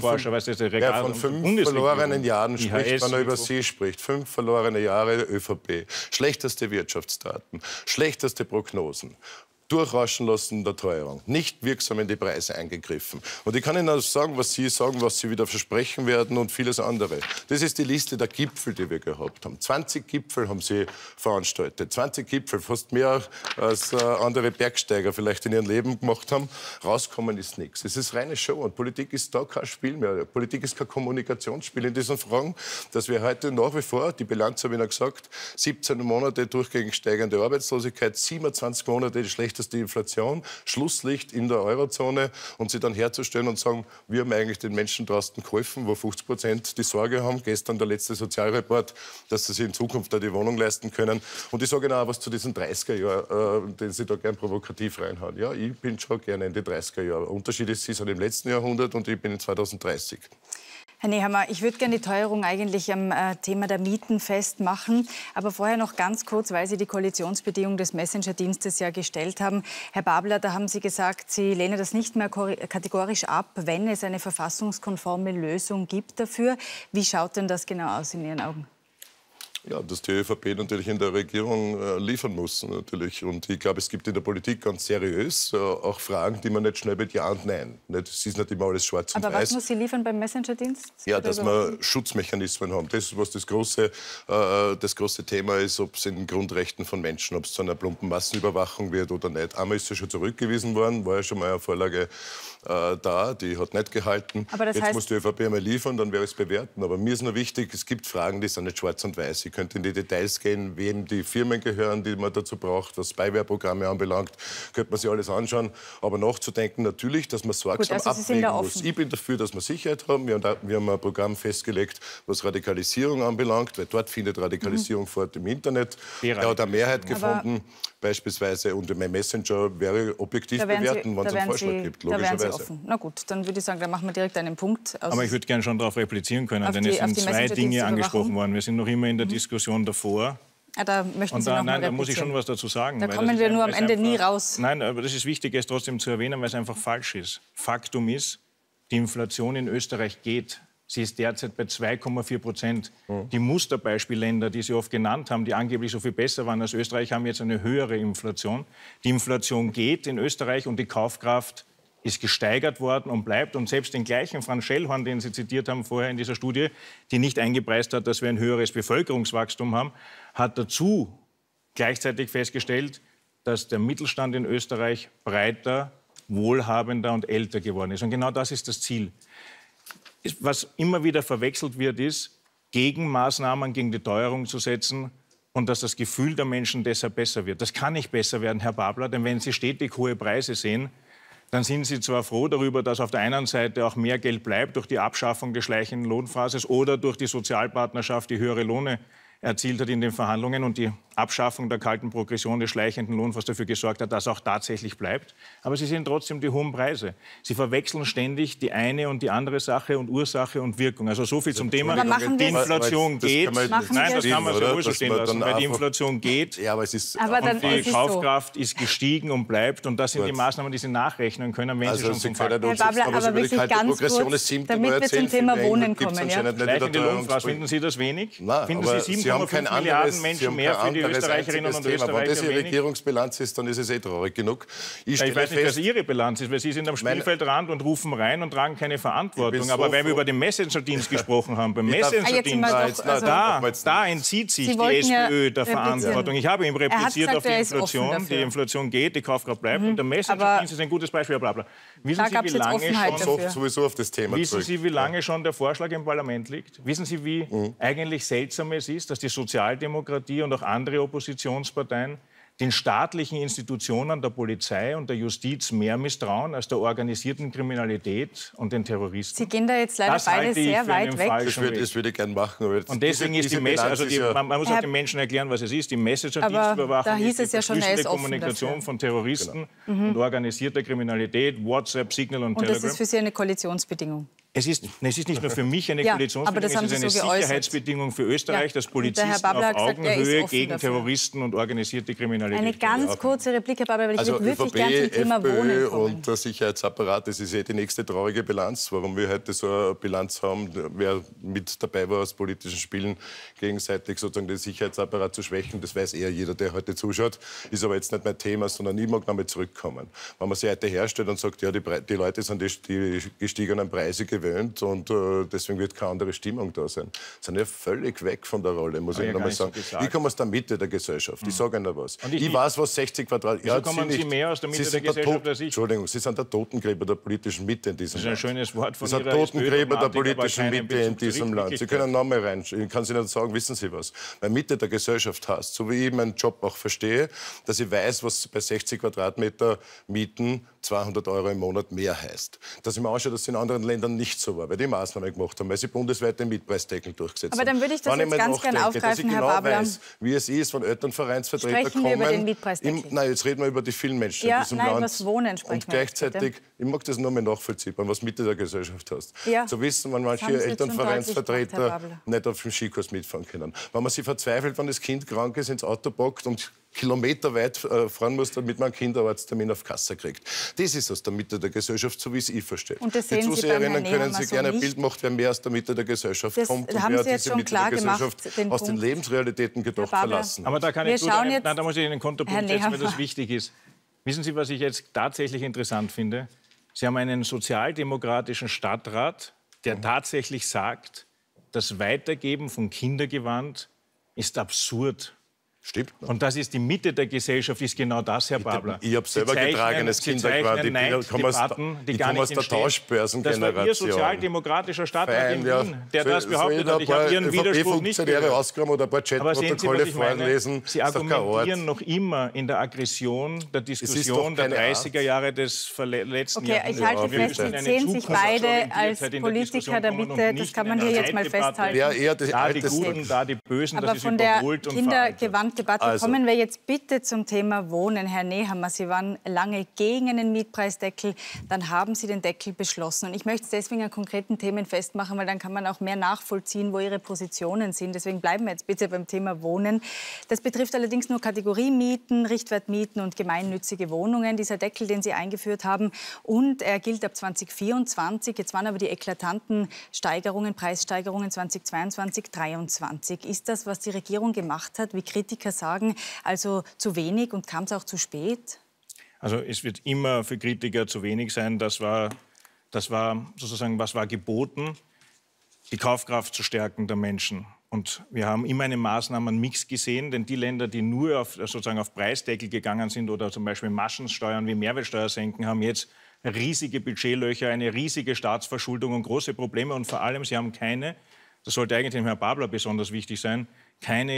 5 verlorenen Jahren spricht, wenn er über Sie spricht. 5 verlorene Jahre ÖVP, schlechteste Wirtschaftsdaten, schlechteste Prognosen. Durchrauschen lassen der Teuerung, nicht wirksam in die Preise eingegriffen. Und ich kann Ihnen auch sagen, was Sie wieder versprechen werden und vieles andere. Das ist die Liste der Gipfel, die wir gehabt haben. 20 Gipfel haben Sie veranstaltet. 20 Gipfel, fast mehr als andere Bergsteiger vielleicht in ihrem Leben gemacht haben. Rauskommen ist nichts. Es ist reine Show und Politik ist da kein Spiel mehr. Politik ist kein Kommunikationsspiel in diesen Fragen, dass wir heute nach wie vor, die Bilanz habe ich Ihnen gesagt, 17 Monate durchgängig steigende Arbeitslosigkeit, 27 Monate die schlechteste Inflation, Schlusslicht in der Eurozone und sie dann herzustellen und sagen, wir haben eigentlich den Menschen draußen geholfen, wo 50% die Sorge haben. Gestern der letzte Sozialreport, dass sie sich in Zukunft da die Wohnung leisten können. Und ich sage Ihnen auch was zu diesen 30er-Jahren, den Sie da gern provokativ reinhauen. Ja, ich bin schon gerne in die 30er-Jahre. Unterschied ist, Sie sind im letzten Jahrhundert und ich bin in 2030. Herr Nehammer, ich würde gerne die Teuerung eigentlich am Thema der Mieten festmachen. Aber vorher noch ganz kurz, weil Sie die Koalitionsbedingung des Messenger-Dienstes ja gestellt haben. Herr Babler, da haben Sie gesagt, Sie lehnen das nicht mehr kategorisch ab, wenn es eine verfassungskonforme Lösung gibt dafür. Wie schaut denn das genau aus in Ihren Augen? Ja, dass die ÖVP natürlich in der Regierung liefern muss. Natürlich. Und ich glaube, es gibt in der Politik ganz seriös auch Fragen, die man nicht schnell mit Ja und Nein. Es ist nicht immer alles schwarz und weiß. Aber was muss sie liefern beim Messenger-Dienst? Ja, dass wir Schutzmechanismen haben. Das ist, was das große Thema ist, ob es in den Grundrechten von Menschen, ob es zu einer plumpen Massenüberwachung wird oder nicht. Einmal ist sie schon zurückgewiesen worden, war ja schon mal eine Vorlage da, die hat nicht gehalten. Aber das Jetzt heißt, muss die ÖVP einmal liefern, dann wäre es bewerten. Aber mir ist nur wichtig, es gibt Fragen, die sind nicht schwarz und weiß. Ich könnte in die Details gehen, wem die Firmen gehören, die man dazu braucht, was Beiwehrprogramme anbelangt, könnte man sich alles anschauen. Aber nachzudenken natürlich, dass man sorgsam abwägen muss. Ich bin dafür, dass wir Sicherheit haben. Wir haben ein Programm festgelegt, was Radikalisierung anbelangt, weil dort findet Radikalisierung fort im Internet. Er hat eine Mehrheit gefunden, beispielsweise, und mein Messenger wäre objektiv bewerten, wenn es einen Vorschlag gibt, logischerweise. Offen. Na gut, dann würde ich sagen, dann machen wir direkt einen Punkt. Aber ich würde gerne schon darauf replizieren können, denn es sind 2 Dinge angesprochen worden. Wir sind noch immer in der Diskussion davor. Ja, da möchten Sie noch mal nein, da muss ich schon was dazu sagen. Da kommen wir nur am Ende nie raus. Nein, aber das ist wichtig, es trotzdem zu erwähnen, weil es einfach falsch ist. Faktum ist, die Inflation in Österreich geht. Sie ist derzeit bei 2,4%. Die Musterbeispielländer, die Sie oft genannt haben, die angeblich so viel besser waren als Österreich, haben jetzt eine höhere Inflation. Die Inflation geht in Österreich und die Kaufkraft ist gesteigert worden und bleibt. Und selbst den gleichen Franz Schellhorn, den Sie zitiert haben vorher in dieser Studie, die nicht eingepreist hat, dass wir ein höheres Bevölkerungswachstum haben, hat dazu gleichzeitig festgestellt, dass der Mittelstand in Österreich breiter, wohlhabender und älter geworden ist. Und genau das ist das Ziel. Was immer wieder verwechselt wird, ist, Gegenmaßnahmen gegen die Teuerung zu setzen und dass das Gefühl der Menschen deshalb besser wird. Das kann nicht besser werden, Herr Babler, denn wenn Sie stetig hohe Preise sehen, dann sind Sie zwar froh darüber, dass auf der einen Seite auch mehr Geld bleibt durch die Abschaffung des schleichenden Lohnphases oder durch die Sozialpartnerschaft, die höhere Lohne erzielt hat in den Verhandlungen und die Abschaffung der kalten Progression des schleichenden Lohns, was dafür gesorgt hat, dass auch tatsächlich bleibt. Aber Sie sehen trotzdem die hohen Preise. Sie verwechseln ständig die eine und die andere Sache und Ursache und Wirkung. Also so viel zum Thema, die Inflation geht. Nein, das kann man sehr wohl so stehen lassen, weil die Inflation geht und die Kaufkraft ist gestiegen und bleibt. Und das sind die Maßnahmen, die Sie nachrechnen können, wenn Sie schon zum Fall kommen. Herr Babler, aber wirklich ganz kurz, damit wir zum Thema Wohnen kommen. Schleichende Lohnphasen, finden Sie das wenig? Finden Sie 7,5 Milliarden Menschen mehr für die Österreicherinnen und Österreicher Wenn das Ihre Regierungsbilanz ist, dann ist es traurig genug. Ich weiß nicht, dass Ihre Bilanz ist, weil Sie sind am Spielfeldrand und rufen rein und tragen keine Verantwortung. Aber weil wir über den Messenger-Dienst gesprochen haben, beim Messenger-Dienst, da entzieht sich die SPÖ der Verantwortung. Ich habe ihm repliziert auf die Inflation. Die Inflation geht, die Kaufkraft bleibt. Und der Messenger-Dienst ist ein gutes Beispiel. Bla. Wissen Sie, wie lange schon der Vorschlag im Parlament liegt? Wissen Sie, wie eigentlich seltsam es ist, dass die Sozialdemokratie und auch andere Oppositionsparteien den staatlichen Institutionen der Polizei und der Justiz mehr misstrauen als der organisierten Kriminalität und den Terroristen? Sie gehen da jetzt leider beide sehr weit weg. Das würde ich gerne machen. Aber und deswegen ist die man muss auch den Menschen erklären, was es ist. Die Messenger-Dienstüberwachung ist die verschlüsselte Kommunikation von Terroristen und organisierter Kriminalität, WhatsApp, Signal und Telegram. Und das ist für Sie eine Koalitionsbedingung? Es ist nicht nur für mich eine Koalitionsbedingung, es ist eine Sicherheitsbedingung für Österreich, dass Polizisten auf Augenhöhe gegen Terroristen und organisierte Kriminalität. Eine ganz kurze Replik, Herr Babler, weil ich würde wirklich gerne zum Thema Wohnen kommen. Und der Sicherheitsapparat, das ist die nächste traurige Bilanz. Warum wir heute so eine Bilanz haben, wer mit dabei war aus politischen Spielen, gegenseitig sozusagen den Sicherheitsapparat zu schwächen, das weiß eher jeder, der heute zuschaut. Ist aber jetzt nicht mein Thema, sondern ich mag noch mal zurückkommen. Wenn man sich heute herstellt und sagt, ja, die Leute sind die gestiegenen Preise gewöhnt und deswegen wird keine andere Stimmung da sein. Sind ja völlig weg von der Rolle, muss ich noch mal sagen. Ich komme aus der Mitte der Gesellschaft. Ich sage Ihnen was. Ich weiß, was 60 Quadratmeter... kommen Sie mehr aus der Mitte der Gesellschaft als ich? Entschuldigung, Sie sind der Totengräber der politischen Mitte in diesem Land. Das ist ein schönes Wort von Ihrer SPÖ. Sie sind Totengräber der politischen Mitte in diesem Land. Sie können noch mal rein. Ich kann Sie nicht sagen, wissen Sie was. Weil Mitte der Gesellschaft heißt, so wie ich meinen Job auch verstehe, dass ich weiß, was bei 60 Quadratmeter Mieten 200 € im Monat mehr heißt. Dass ich mir anschaue, dass es in anderen Ländern nicht so war, weil die Maßnahmen gemacht haben, weil sie bundesweit den Mietpreisdeckel durchgesetzt haben. Aber dann würde ich das jetzt ganz gerne aufgreifen, Herr Babler. Weiß, wie es ist, wenn Elternvereinsvertreter kommen. Wir über den Mietpreisdeckel. Nein, jetzt reden wir über die vielen Menschen in diesem Land. Was Wohnen sprechen und gleichzeitig, ich mag das nur mehr nachvollziehbar, was Mitte der Gesellschaft hast. Ja. Zu wissen, wenn manche Elternvereinsvertreter nicht auf dem Skikurs mitfahren können. Wenn man sich verzweifelt, wenn das Kind krank ist, ins Auto packt und kilometerweit fahren muss, damit man einen Kinderarzttermin auf Kasse kriegt. Das ist aus der Mitte der Gesellschaft, so wie es ich verstehe. Und das die Zuseherinnen können sich gerne ein Bild machen, wer mehr aus der Mitte der Gesellschaft kommt und wer diese Mitte der Gesellschaft aus den Lebensrealitäten gedacht verlassen. Aber da kann ich da muss ich einen Konterpunkt setzen, weil das wichtig ist. Wissen Sie, was ich jetzt tatsächlich interessant finde? Sie haben einen sozialdemokratischen Stadtrat, der tatsächlich sagt, das Weitergeben von Kindergewand ist absurd. Stimmt. Und das ist die Mitte der Gesellschaft, ist genau das, Herr Babler. Ich habe selber getragenes Kindergewand. Ich komme aus der Tauschbörsengeneration. Das war Ihr sozialdemokratischer Stadtrat in Wien, der das behauptet hat. Ich habe Ihren Widerspruch nicht gehört. Oder ein paar Chatprotokolle vorlesen. Sie argumentieren noch immer in der Aggression der Diskussion der 30er Jahre des letzten Jahrhunderts. Ich halte fest, Sie sehen sich beide als Politiker der Mitte. Das kann man hier jetzt mal festhalten. Da die Guten, da die Bösen, das ist überholt und veraltet. Debatte. Kommen wir jetzt bitte zum Thema Wohnen. Herr Nehammer, Sie waren lange gegen einen Mietpreisdeckel, dann haben Sie den Deckel beschlossen. Und ich möchte es deswegen an konkreten Themen festmachen, weil dann kann man auch mehr nachvollziehen, wo Ihre Positionen sind. Deswegen bleiben wir jetzt bitte beim Thema Wohnen. Das betrifft allerdings nur Kategoriemieten, Richtwertmieten und gemeinnützige Wohnungen, dieser Deckel, den Sie eingeführt haben. Und er gilt ab 2024. Jetzt waren aber die eklatanten Preissteigerungen 2022, 2023. Ist das, was die Regierung gemacht hat, wie Kritiker sagen, also zu wenig und kam es auch zu spät? Also es wird immer für Kritiker zu wenig sein. Das war sozusagen, was war geboten? Die Kaufkraft zu stärken der Menschen. Und wir haben immer einen Maßnahmenmix gesehen, denn die Länder, die nur auf Preisdeckel gegangen sind oder zum Beispiel Maschensteuern wie Mehrwertsteuer senken, haben jetzt riesige Budgetlöcher, eine riesige Staatsverschuldung und große Probleme. Und vor allem, sie haben keine, das sollte eigentlich dem Herrn Babler besonders wichtig sein, keine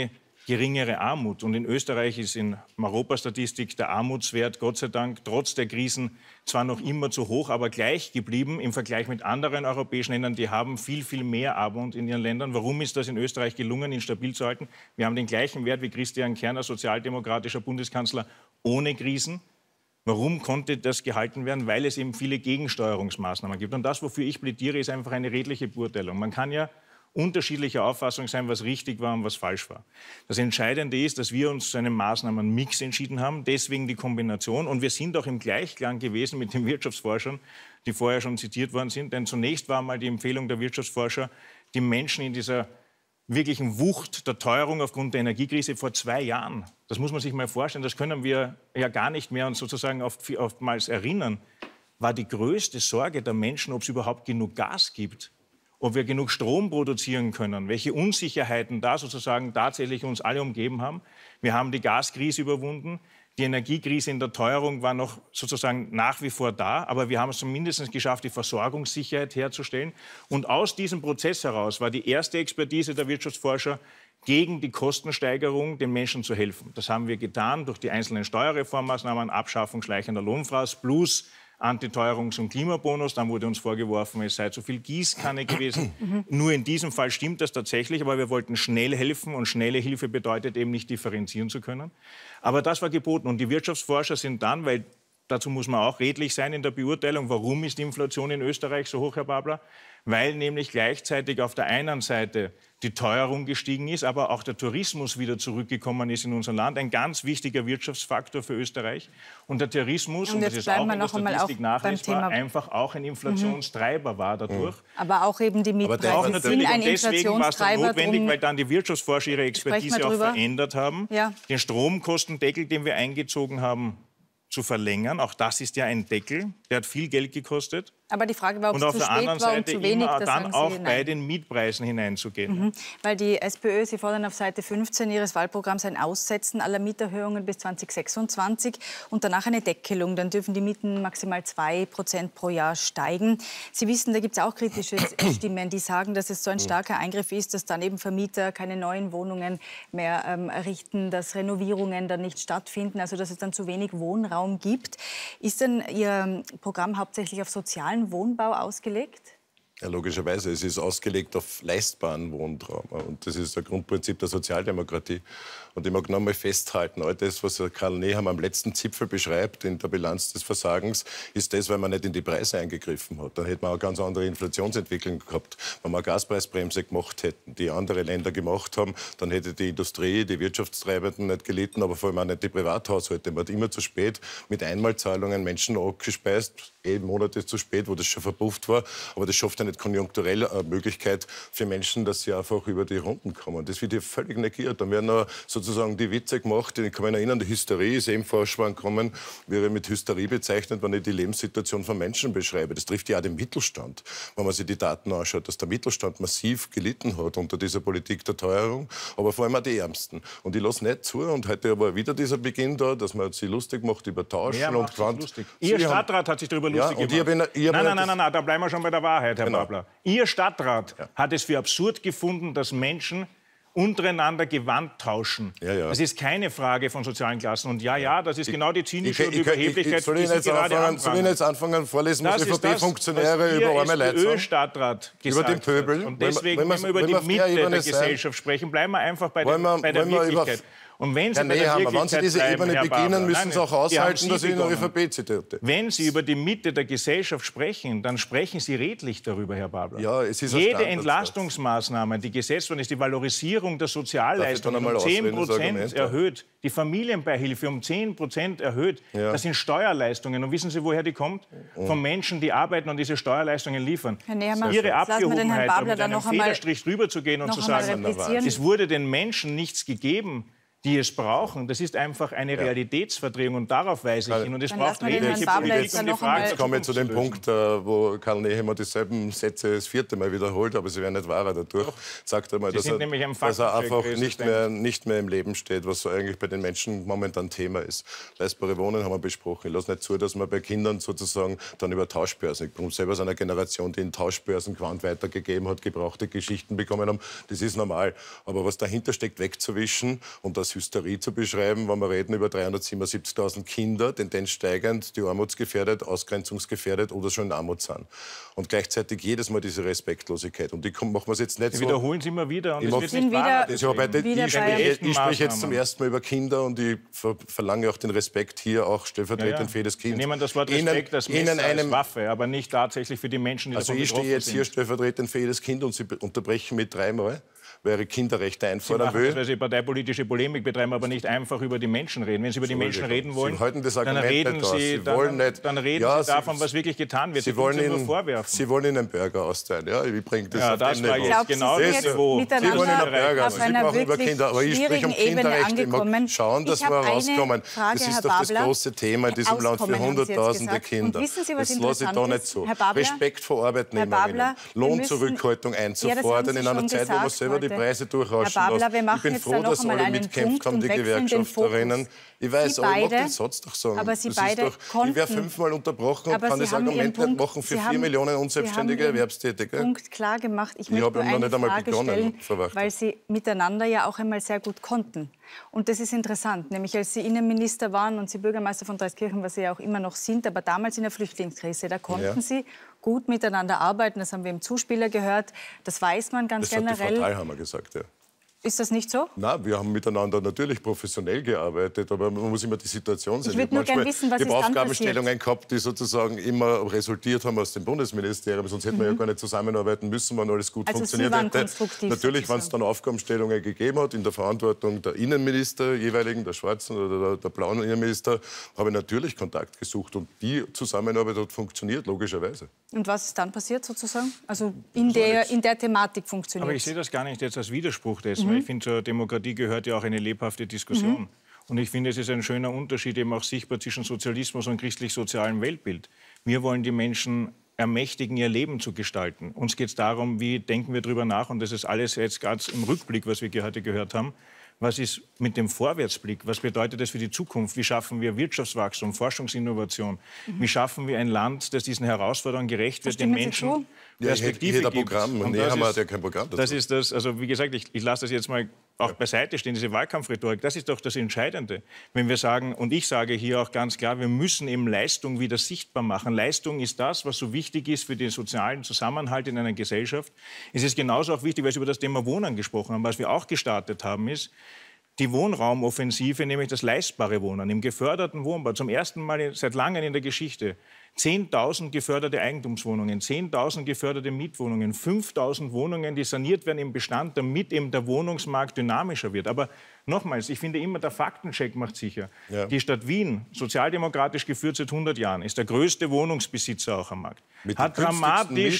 geringere Armut. Und in Österreich ist in Europastatistik der Armutswert, Gott sei Dank, trotz der Krisen zwar noch immer zu hoch, aber gleich geblieben im Vergleich mit anderen europäischen Ländern. Die haben viel, viel mehr Armut in ihren Ländern. Warum ist das in Österreich gelungen, ihn stabil zu halten? Wir haben den gleichen Wert wie Christian Kern, sozialdemokratischer Bundeskanzler, ohne Krisen. Warum konnte das gehalten werden? Weil es eben viele Gegensteuerungsmaßnahmen gibt. Und das, wofür ich plädiere, ist einfach eine redliche Beurteilung. Man kann ja unterschiedlicher Auffassung sein, was richtig war und was falsch war. Das Entscheidende ist, dass wir uns zu einem Maßnahmenmix entschieden haben, deswegen die Kombination. Und wir sind auch im Gleichklang gewesen mit den Wirtschaftsforschern, die vorher schon zitiert worden sind. Denn zunächst war mal die Empfehlung der Wirtschaftsforscher, die Menschen in dieser wirklichen Wucht der Teuerung aufgrund der Energiekrise vor 2 Jahren, das muss man sich mal vorstellen, das können wir ja gar nicht mehr uns sozusagen oftmals erinnern, war die größte Sorge der Menschen, ob es überhaupt genug Gas gibt, ob wir genug Strom produzieren können, welche Unsicherheiten da sozusagen tatsächlich uns alle umgeben haben. Wir haben die Gaskrise überwunden. Die Energiekrise in der Teuerung war noch sozusagen nach wie vor da, aber wir haben es zumindest geschafft, die Versorgungssicherheit herzustellen. Und aus diesem Prozess heraus war die erste Expertise der Wirtschaftsforscher, gegen die Kostensteigerung den Menschen zu helfen. Das haben wir getan durch die einzelnen Steuerreformmaßnahmen, Abschaffung schleichender Lohnfraß plus Antiteuerungs- und Klimabonus. Dann wurde uns vorgeworfen, es sei zu viel Gießkanne gewesen. Nur in diesem Fall stimmt das tatsächlich, aber wir wollten schnell helfen und schnelle Hilfe bedeutet eben nicht differenzieren zu können. Aber das war geboten und die Wirtschaftsforscher sind dann, weil dazu muss man auch redlich sein in der Beurteilung, warum ist die Inflation in Österreich so hoch, Herr Babler? Weil nämlich gleichzeitig auf der einen Seite die Teuerung gestiegen ist, aber auch der Tourismus wieder zurückgekommen ist in unser Land. Ein ganz wichtiger Wirtschaftsfaktor für Österreich. Und der Tourismus, und das ist auch in der Statistik nachlesbar, einfach auch ein Inflationstreiber war dadurch. Aber auch eben die Mietpreise sind ein Inflationstreiber. Deswegen war es dann notwendig, weil dann die Wirtschaftsforscher ihre Expertise auch verändert haben, den Stromkostendeckel, den wir eingezogen haben, zu verlängern. Auch das ist ja ein Deckel, der hat viel Geld gekostet. Aber die Frage war, ob es zu spät war und zu wenig. Und auf der anderen Seite immer dann auch bei den Mietpreisen hineinzugehen. Weil die SPÖ, Sie fordern auf Seite 15 Ihres Wahlprogramms ein Aussetzen aller Mieterhöhungen bis 2026 und danach eine Deckelung. Dann dürfen die Mieten maximal 2% pro Jahr steigen. Sie wissen, da gibt es auch kritische Stimmen, die sagen, dass es so ein starker Eingriff ist, dass dann eben Vermieter keine neuen Wohnungen mehr errichten, dass Renovierungen dann nicht stattfinden, also dass es dann zu wenig Wohnraum gibt. Ist denn Ihr Programm hauptsächlich auf sozialen Wohnbau ausgelegt? Ja, logischerweise. Es ist ausgelegt auf leistbaren Wohnraum. Und das ist das Grundprinzip der Sozialdemokratie. Und ich mag noch einmal festhalten, all das, was Karl Nehammer am letzten Zipfel beschreibt in der Bilanz des Versagens, ist das, weil man nicht in die Preise eingegriffen hat. Dann hätte man auch ganz andere Inflationsentwicklung gehabt. Wenn wir eine Gaspreisbremse gemacht hätten, die andere Länder gemacht haben, dann hätte die Industrie, die Wirtschaftstreibenden nicht gelitten, aber vor allem auch nicht die Privathaushalte. Man hat immer zu spät mit Einmalzahlungen Menschen abgespeist, Monate zu spät, wo das schon verpufft war. Aber das schafft ja nicht konjunkturell eine Möglichkeit für Menschen, dass sie einfach über die Runden kommen. Das wird hier völlig negiert. Dann werden noch sozusagen die Witze gemacht. Ich kann mich erinnern, die Hysterie ist eben Vorschwang kommen, wäre mit Hysterie bezeichnet, wenn ich die Lebenssituation von Menschen beschreibe. Das trifft ja auch den Mittelstand. Wenn man sich die Daten anschaut, dass der Mittelstand massiv gelitten hat unter dieser Politik der Teuerung, aber vor allem auch die Ärmsten. Und ich lasse nicht zu. Und heute aber wieder dieser Beginn da, dass man sich lustig macht über Tauschen und Quant. Ihr Stadtrat hat sich darüber lustig gemacht. Nein, da bleiben wir schon bei der Wahrheit, Herr Babler. Ihr Stadtrat hat es für absurd gefunden, dass Menschen untereinander Gewand tauschen. Das ist keine Frage von sozialen Klassen. Und das ist genau die zynische und Überheblichkeit, die Sie gerade anfangen. Soll ich jetzt anfangen, vorlesen, was ÖVP-Funktionäre über arme Leute sagen? Stadtrat über den Pöbel. Und deswegen, wenn wir über die Mitte der Gesellschaft sprechen, bleiben wir einfach bei der Wirklichkeit. Und wenn Sie wenn Sie diese Ebene beginnen, müssen Sie auch aushalten, dass ich in der ÖVP zitierte. Wenn Sie über die Mitte der Gesellschaft sprechen, dann sprechen Sie redlich darüber, Herr Babler. Ja, es ist jede Entlastungsmaßnahme, die gesetzt worden ist, die Valorisierung der Sozialleistungen um 10% erhöht, die Familienbeihilfe um 10% erhöht, das sind Steuerleistungen. Und wissen Sie, woher die kommt? Von Menschen, die arbeiten und diese Steuerleistungen liefern. Ihre Abgehobenheit, mit einem Federstrich drüber zu gehen und zu sagen, es wurde den Menschen nichts gegeben, die es brauchen. Das ist einfach eine Realitätsverdrehung und darauf weise ich hin. Und es braucht redliche Politik, um die Frage Jetzt kommen wir zu dem Punkt, wo Karl Nehammer dieselben Sätze das 4. Mal wiederholt, aber sie werden nicht wahrer dadurch. Sagt einmal, dass er einfach nicht mehr im Leben steht, was so eigentlich bei den Menschen momentan Thema ist. Leistbare Wohnen haben wir besprochen. Ich lasse nicht zu, dass man bei Kindern sozusagen dann über Tauschbörsen, ich komme selber aus einer Generation, die in Tauschbörsen Quant weitergegeben hat, gebrauchte Geschichten bekommen haben. Das ist normal. Aber was dahinter steckt, wegzuwischen und das Hysterie zu beschreiben, wenn wir reden über 377.000 Kinder, Tendenz steigend, die armutsgefährdet, ausgrenzungsgefährdet oder schon in Armut sind. Und gleichzeitig jedes Mal diese Respektlosigkeit. Und die machen wir es jetzt nicht so. Sie wiederholen es immer wieder. Und ich spreche jetzt zum ersten Mal über Kinder und ich verlange auch den Respekt hier auch stellvertretend für jedes Kind. Sie nehmen das Wort Respekt als Messer, als Waffe, aber nicht tatsächlich für die Menschen, die davon betroffen sind. Also ich stehe jetzt hier stellvertretend für jedes Kind und Sie unterbrechen mit 3 Mal, weil Ihre Kinderrechte einfordern will. Das, weil Sie parteipolitische Polemik betreiben, aber nicht einfach über die Menschen reden. Wenn Sie über die Menschen reden wollen, dann reden Sie davon, was wirklich getan wird. Sie wollen Ihnen einen Burger austeilen. Ja, wie bringt das das war jetzt genau das Niveau. Sie wollen einen Burger. Sie machen über Kinder. Aber ich spreche um Kinderrechte. Schauen, dass wir rauskommen. Das ist doch das große Thema in diesem Land für Hunderttausende Kinder. Das lasse ich da nicht so. Respekt vor Arbeitnehmerinnen. Lohnzurückhaltung einzufordern in einer Zeit, wo wir selber die Preise durchrauschen lassen. Ich bin froh, dass alle mitgekämpft haben, die Gewerkschafterinnen. Ich weiß, aber ich mag den Satz doch sagen. Aber Sie beide konnten. Ich werde 5-mal unterbrochen und kann das Argument nicht machen für 4 Millionen unselbstständige Erwerbstätige. Punkt klar gemacht. Ich möchte nur eine Frage stellen, weil Sie miteinander ja auch einmal sehr gut konnten. Und das ist interessant, nämlich als Sie Innenminister waren und Sie Bürgermeister von Dreiskirchen, was Sie ja auch immer noch sind, aber damals in der Flüchtlingskrise, da konnten Sie gut miteinander arbeiten. Das haben wir im Zuspieler gehört. Das weiß man ganz generell. Das hat die Frau Thalhammer gesagt, ja. Ist das nicht so? Nein, wir haben miteinander natürlich professionell gearbeitet, aber man muss immer die Situation sehen. Ich würde nur gerne wissen, was ist dann passiert. Aufgabenstellungen gehabt, die sozusagen immer resultiert haben aus dem Bundesministerium, sonst hätten wir ja gar nicht zusammenarbeiten müssen, wenn alles gut funktioniert hätte. Natürlich, wenn es dann Aufgabenstellungen gegeben hat, in der Verantwortung der Innenminister jeweiligen, der schwarzen oder der blauen Innenminister, habe ich natürlich Kontakt gesucht und die Zusammenarbeit hat funktioniert, logischerweise. Und was ist dann passiert sozusagen? Also in der Thematik funktioniert. Aber ich sehe das gar nicht jetzt als Widerspruch dessen. Ich finde, zur Demokratie gehört ja auch eine lebhafte Diskussion. Und ich finde, es ist ein schöner Unterschied eben auch sichtbar zwischen Sozialismus und christlich-sozialem Weltbild. Wir wollen die Menschen ermächtigen, ihr Leben zu gestalten. Uns geht es darum, wie denken wir darüber nach, und das ist alles jetzt ganz im Rückblick, was wir heute gehört haben. Was ist mit dem Vorwärtsblick? Was bedeutet das für die Zukunft? Wie schaffen wir Wirtschaftswachstum, Forschungsinnovation? Wie schaffen wir ein Land, das diesen Herausforderungen gerecht wird, den Menschen Perspektive gibt? Programm. Und haben wir ja kein Programm dazu. Das ist das, also wie gesagt, ich lasse das jetzt mal auch beiseite stehen, diese Wahlkampfrhetorik. Das ist doch das Entscheidende. Wenn wir sagen, und ich sage hier auch ganz klar, wir müssen eben Leistung wieder sichtbar machen. Leistung ist das, was so wichtig ist für den sozialen Zusammenhalt in einer Gesellschaft. Es ist genauso auch wichtig, weil Sie über das Thema Wohnen gesprochen haben. Was wir auch gestartet haben, ist die Wohnraumoffensive, nämlich das leistbare Wohnen im geförderten Wohnbau. Zum ersten Mal seit langem in der Geschichte. 10.000 geförderte Eigentumswohnungen, 10.000 geförderte Mietwohnungen, 5.000 Wohnungen, die saniert werden im Bestand, damit eben der Wohnungsmarkt dynamischer wird. Aber nochmals, ich finde immer, der Faktencheck macht sicher. Ja. Die Stadt Wien, sozialdemokratisch geführt seit 100 Jahren, ist der größte Wohnungsbesitzer auch am Markt. Hat dramatisch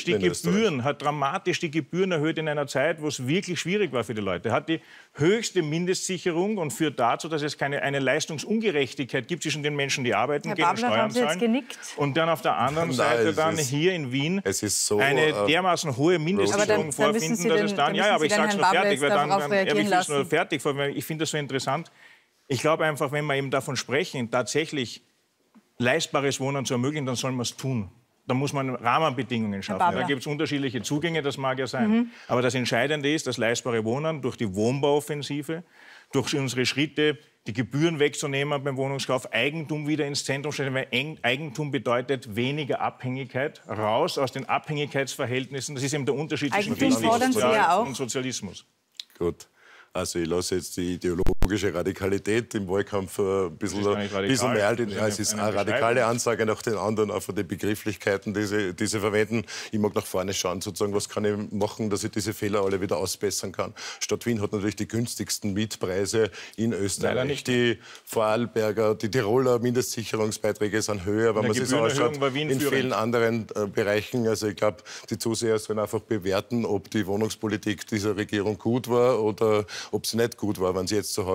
die Gebühren erhöht in einer Zeit, wo es wirklich schwierig war für die Leute. Hat die höchste Mindestsicherung und führt dazu, dass es eine Leistungsungerechtigkeit gibt zwischen den Menschen, die arbeiten, gehen und Steuern zahlen. Und dann auf der anderen Seite dann hier in Wien eine dermaßen hohe Mindestsicherung vorfinden, dass es dann... Ja, aber ich sage es nur fertig, weil ich finde das so interessant. Ich glaube einfach, wenn wir eben davon sprechen, tatsächlich leistbares Wohnen zu ermöglichen, dann soll man es tun. Da muss man Rahmenbedingungen schaffen. Da gibt es unterschiedliche Zugänge, das mag ja sein. Aber das Entscheidende ist, das leistbare Wohnen durch die Wohnbauoffensive, durch unsere Schritte, die Gebühren wegzunehmen beim Wohnungskauf, Eigentum wieder ins Zentrum stellen, weil Eigentum bedeutet weniger Abhängigkeit, raus aus den Abhängigkeitsverhältnissen. Das ist eben der Unterschied zwischen Christlichkeit und Sozialismus. Gut. Also ich lasse jetzt die ideologische Radikalität im Wahlkampf ein bisschen mehr. Es ist eine radikale Ansage nach den anderen, auch von den Begrifflichkeiten, die sie verwenden. Ich mag nach vorne schauen, sozusagen, was kann ich machen, dass ich diese Fehler alle wieder ausbessern kann. Stadt Wien hat natürlich die günstigsten Mietpreise in Österreich. Die Vorarlberger, die Tiroler Mindestsicherungsbeiträge sind höher, wenn man sich so anschaut, in vielen anderen Bereichen. Also ich glaube, die Zuseher sollen einfach bewerten, ob die Wohnungspolitik dieser Regierung gut war oder ob sie nicht gut war. Wenn sie jetzt zu Hause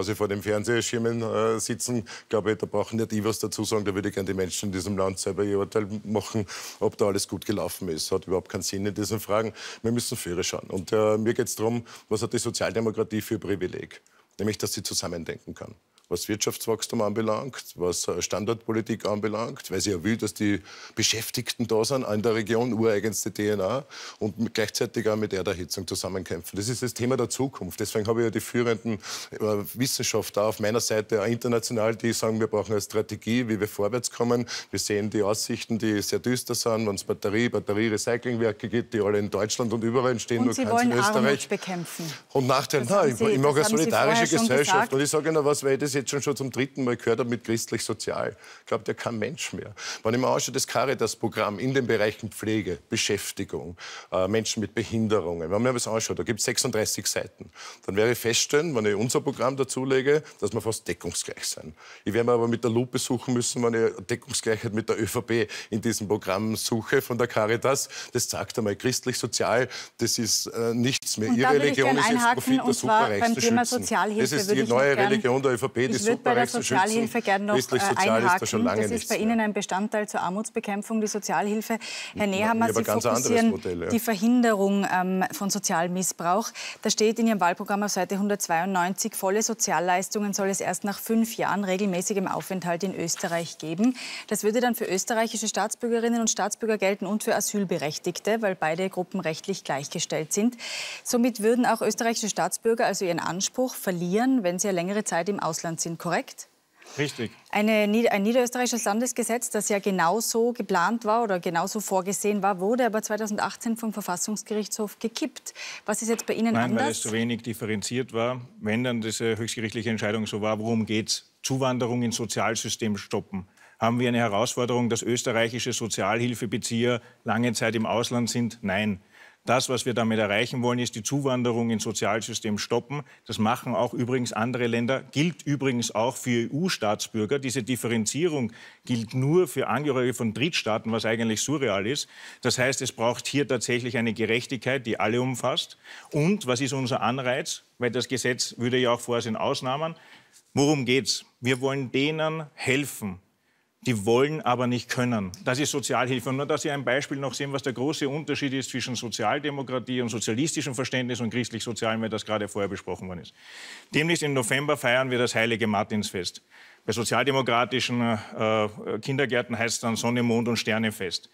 Hause vor dem Fernsehschirmen sitzen, glaube ich, da brauchen nicht ich was dazu sagen. Da würde ich gerne die Menschen in diesem Land selber ihr Urteil machen, ob da alles gut gelaufen ist. Hat überhaupt keinen Sinn in diesen Fragen. Wir müssen Führer schauen. Und mir geht es darum, was hat die Sozialdemokratie für Privileg? Nämlich, dass sie zusammendenken kann. Was Wirtschaftswachstum anbelangt, was Standortpolitik anbelangt, weil sie ja will, dass die Beschäftigten da sind, in der Region, ureigenste DNA, und gleichzeitig auch mit der Erhitzung zusammenkämpfen. Das ist das Thema der Zukunft. Deswegen habe ich ja die führenden Wissenschaftler auf meiner Seite, auch international, die sagen, wir brauchen eine Strategie, wie wir vorwärts kommen. Wir sehen die Aussichten, die sehr düster sind, wenn es Batterie-Recyclingwerke gibt, die alle in Deutschland und überall entstehen, und nur Sie keins in wollen Österreich. Armut bekämpfen. Und Nachteil, nein, ich mag eine solidarische Gesellschaft. Gesagt. Und ich sage Ihnen was, weil ich das jetzt schon zum 3. Mal gehört habe mit christlich-sozial. Glaubt ja kein Mensch mehr. Wenn ich mir anschaue, das Caritas-Programm in den Bereichen Pflege, Beschäftigung, Menschen mit Behinderungen, wenn man mir das anschaut, da gibt es 36 Seiten. Dann werde ich feststellen, wenn ich unser Programm dazulege, dass wir fast deckungsgleich sind. Ich werde mir aber mit der Lupe suchen müssen, wenn ich Deckungsgleichheit mit der ÖVP in diesem Programm suche von der Caritas. Das sagt einmal christlich-sozial, das ist nichts mehr. Ihre Religion ist jetzt Profit der Superreichsten schützen. Das ist die neue Religion der ÖVP, die ich würde bei der Sozialhilfe gerne noch einhaken. Das ist bei Ihnen ein Bestandteil zur Armutsbekämpfung, die Sozialhilfe. Herr Nehammer, Sie fokussieren die Verhinderung von Sozialmissbrauch. Da steht in Ihrem Wahlprogramm auf Seite 192, volle Sozialleistungen soll es erst nach 5 Jahren regelmäßigem Aufenthalt in Österreich geben. Das würde dann für österreichische Staatsbürgerinnen und Staatsbürger gelten und für Asylberechtigte, weil beide Gruppen rechtlich gleichgestellt sind. Somit würden auch österreichische Staatsbürger also ihren Anspruch verlieren, wenn sie eine längere Zeit im Ausland sind, korrekt? Richtig. Ein niederösterreichisches Landesgesetz, das ja genauso geplant war oder genauso vorgesehen war, wurde aber 2018 vom Verfassungsgerichtshof gekippt. Was ist jetzt bei Ihnen anders? Weil es zu wenig differenziert war. Wenn dann diese höchstgerichtliche Entscheidung so war, worum geht's? Zuwanderung ins Sozialsystem stoppen. Haben wir eine Herausforderung, dass österreichische Sozialhilfebezieher lange Zeit im Ausland sind? Nein. Das, was wir damit erreichen wollen, ist die Zuwanderung ins Sozialsystem stoppen. Das machen auch übrigens andere Länder, gilt übrigens auch für EU-Staatsbürger. Diese Differenzierung gilt nur für Angehörige von Drittstaaten, was eigentlich surreal ist. Das heißt, es braucht hier tatsächlich eine Gerechtigkeit, die alle umfasst. Und was ist unser Anreiz? Weil das Gesetz würde ja auch vorsehen Ausnahmen. Worum geht's? Wir wollen denen helfen. Die wollen, aber nicht können. Das ist Sozialhilfe. Und nur, dass Sie ein Beispiel noch sehen, was der große Unterschied ist zwischen Sozialdemokratie und sozialistischem Verständnis und christlich-sozialem, weil das gerade vorher besprochen worden ist. Demnächst im November feiern wir das heilige Martinsfest. Bei sozialdemokratischen Kindergärten heißt es dann Sonne, Mond und Sternenfest.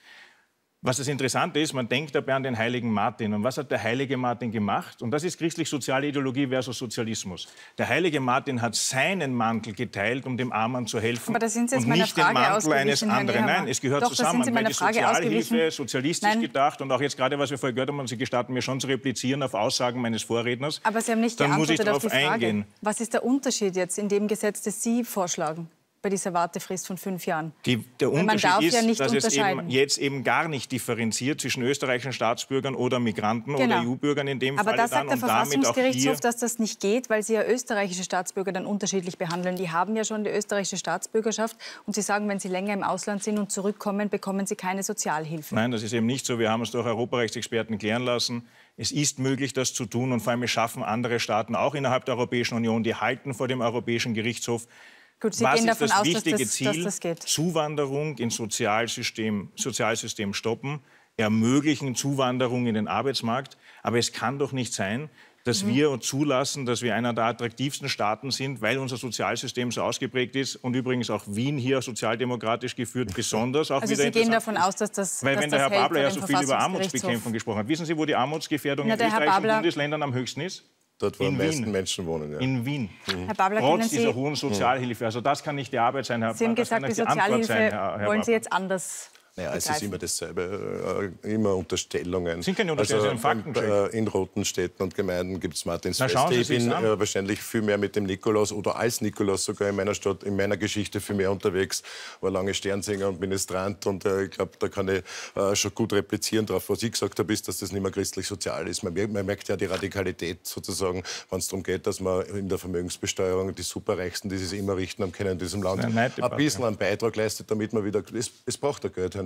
Was das Interessante ist, man denkt dabei an den heiligen Martin. Und was hat der heilige Martin gemacht? Und das ist christlich-soziale Ideologie versus Sozialismus. Der heilige Martin hat seinen Mantel geteilt, um dem Armen zu helfen. Aber da sind Sie jetzt und nicht den Mantel eines anderen. Nein, es gehört Doch, zusammen, weil die Sozialhilfe sozialistisch gedacht und auch jetzt gerade, was wir vorher gehört haben, und Sie gestatten mir schon zu replizieren auf Aussagen meines Vorredners. Aber Sie haben nicht geantwortet auf die Frage. Was ist der Unterschied jetzt in dem Gesetz, das Sie vorschlagen? Bei dieser Wartefrist von 5 Jahren. Der Unterschied ist, ja nicht dass es jetzt eben gar nicht differenziert zwischen österreichischen Staatsbürgern oder Migranten oder EU-Bürgern in dem Fall. Aber das sagt der Verfassungsgerichtshof, dass das nicht geht, weil Sie ja österreichische Staatsbürger dann unterschiedlich behandeln. Die haben ja schon die österreichische Staatsbürgerschaft und Sie sagen, wenn sie länger im Ausland sind und zurückkommen, bekommen sie keine Sozialhilfe. Nein, das ist eben nicht so. Wir haben es durch Europarechtsexperten klären lassen. Es ist möglich, das zu tun und vor allem es schaffen andere Staaten auch innerhalb der Europäischen Union, die halten vor dem Europäischen Gerichtshof. Gut, Sie was gehen davon ist das aus, wichtige dass Ziel? das geht. Zuwanderung ins Sozialsystem stoppen, ermöglichen Zuwanderung in den Arbeitsmarkt. Aber es kann doch nicht sein, dass wir zulassen, dass wir einer der attraktivsten Staaten sind, weil unser Sozialsystem so ausgeprägt ist und übrigens auch Wien hier sozialdemokratisch geführt, besonders auch also wieder Sie gehen davon aus, dass das Weil wenn der Herr Babler ja so viel über Armutsbekämpfung Armutsbekämpfung gesprochen hat, wissen Sie, wo die Armutsgefährdung in österreichischen Bundesländern am höchsten ist? Dort, wo am meisten Menschen wohnen. Ja. In Wien. Herr Babler, trotz dieser hohen Sozialhilfe. Also das kann nicht die Arbeit sein, Herr Sie haben gesagt, die Sozialhilfe wollen Sie jetzt anders. Naja, es ist immer dasselbe, immer Unterstellungen. Sind keine Unterstellungen, Faktencheck. In roten Städten und Gemeinden gibt es Martinsfeste. Ich bin wahrscheinlich viel mehr mit dem Nikolaus oder als Nikolaus sogar in meiner Stadt, in meiner Geschichte viel mehr unterwegs. War lange Sternsinger und Ministrant und ich glaube, da kann ich schon gut replizieren drauf. Was ich gesagt habe, ist, dass das nicht mehr christlich-sozial ist. Man merkt ja die Radikalität sozusagen, wenn es darum geht, dass man in der Vermögensbesteuerung die Superreichsten, die sich immer richten haben können in diesem Land, ein bisschen einen Beitrag leistet, damit man wieder... Es braucht ja Geld, Herr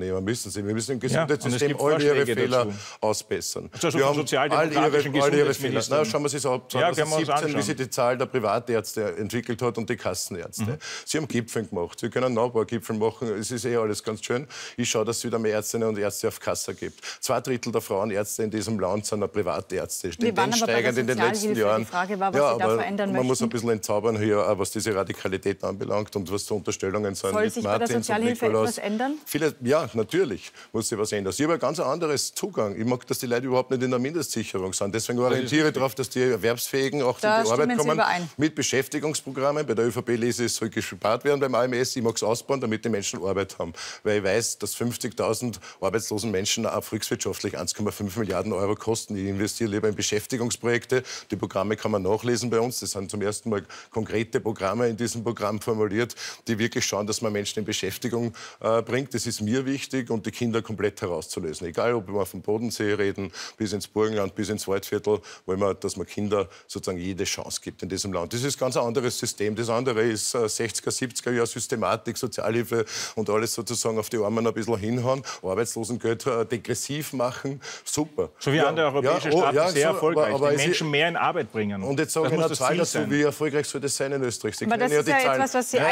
übernehmen müssen sie. Wir müssen im Gesundheitssystem all ihre Fehler ausbessern. Also wir haben sozialdemokratischen all ihre Fehler. Fehler. Schauen wir sich ab 2017, wie sich die Zahl der Privatärzte entwickelt hat und die Kassenärzte. Sie haben Gipfel gemacht. Sie können noch ein paar Gipfel machen. Es ist alles ganz schön. Ich schaue, dass es wieder mehr Ärztinnen und Ärzte auf Kasse gibt. 2/3 der Frauenärzte in diesem Land sind Privatärzte. Tendenz steigend in den letzten Jahren. Die Frage war, was Sie da verändern möchten. Man muss ein bisschen entzaubern hier, was diese Radikalität anbelangt und was die Unterstellungen sind. Soll sich bei der Sozialhilfe etwas ändern? Ja, natürlich muss sich was ändern. Ich habe ein ganz anderes Zugang. Ich mag, dass die Leute überhaupt nicht in der Mindestsicherung sind. Deswegen orientiere ich darauf, dass die Erwerbsfähigen auch in die Arbeit kommen. Mit Beschäftigungsprogrammen. Bei der ÖVP lese ich, es soll gespart werden beim AMS. Ich mag es ausbauen, damit die Menschen Arbeit haben. Weil ich weiß, dass 50.000 arbeitslosen Menschen auch volkswirtschaftlich 1,5 Milliarden Euro kosten. Ich investiere lieber in Beschäftigungsprojekte. Die Programme kann man nachlesen bei uns. Das sind zum ersten Mal konkrete Programme in diesem Programm formuliert, die wirklich schauen, dass man Menschen in Beschäftigung bringt. Das ist mir wichtig und die Kinder komplett herauszulösen. Egal, ob wir vom Bodensee reden, bis ins Burgenland, bis ins Waldviertel, wollen wir, dass man Kinder sozusagen jede Chance gibt in diesem Land. Das ist ein ganz anderes System. Das andere ist 60er, 70er Jahre Systematik, Sozialhilfe und alles sozusagen auf die Armen ein bisschen hinhauen, Arbeitslosengeld degressiv machen. Super. So wie andere europäische Staaten sehr erfolgreich, die Menschen mehr in Arbeit bringen. Und jetzt sagen wir eine Zahl dazu, wie erfolgreich soll das sein in Österreich? Sie kennen ja die Zahlen.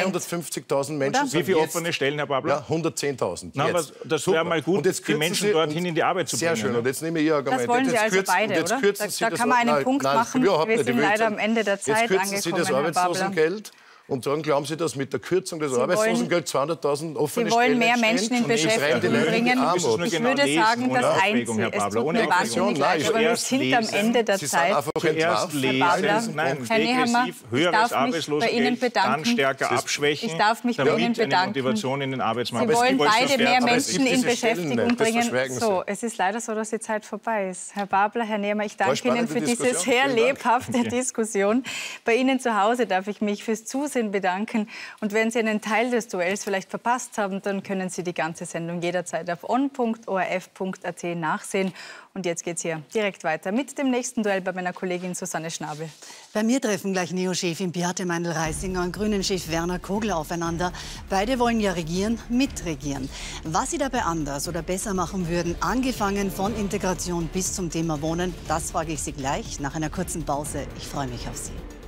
350.000 Menschen. Wie viele offene Stellen, Herr Babler? Ja, 110.000. Aber das wäre mal gut, die Menschen dorthin in die Arbeit zu bringen. Sehr schön. Und jetzt nehme ich Ihr Argument. Das wollen Sie also beide, oder? Da kann man einen Punkt machen. Wir sind leider am Ende der Zeit angekommen, jetzt kürzen Sie das Arbeitslosengeld. Und dann glauben Sie, dass mit der Kürzung des Arbeitslosengelds 200.000 offene Stellen Sie wollen mehr Menschen in Beschäftigung bringen. Ich würde sagen, das eint Sie. Es tut mir wahnsinnig leid, aber wir sind am Ende der Zeit. Herr Babler, Herr Nehammer, ich darf mich bei Ihnen bedanken. Dann stärker abschwächen, ich darf mich bei Ihnen bedanken. Motivation in den Arbeitsmarkt. Sie wollen beide mehr Menschen in Beschäftigung bringen. So, es ist leider so, dass die Zeit vorbei ist. Herr Babler, Herr Nehammer, ich danke Ihnen für diese sehr lebhafte Diskussion. Bei Ihnen zu Hause darf ich mich fürs Zusehen bedanken. Und wenn Sie einen Teil des Duells vielleicht verpasst haben, dann können Sie die ganze Sendung jederzeit auf on.orf.at nachsehen. Und jetzt geht's hier direkt weiter mit dem nächsten Duell bei meiner Kollegin Susanne Schnabel. Bei mir treffen gleich Neo-Chefin Beate Meindl-Reisinger und Grünen-Chef Werner Kogler aufeinander. Beide wollen ja regieren, mitregieren. Was sie dabei anders oder besser machen würden, angefangen von Integration bis zum Thema Wohnen, das frage ich Sie gleich nach einer kurzen Pause. Ich freue mich auf Sie.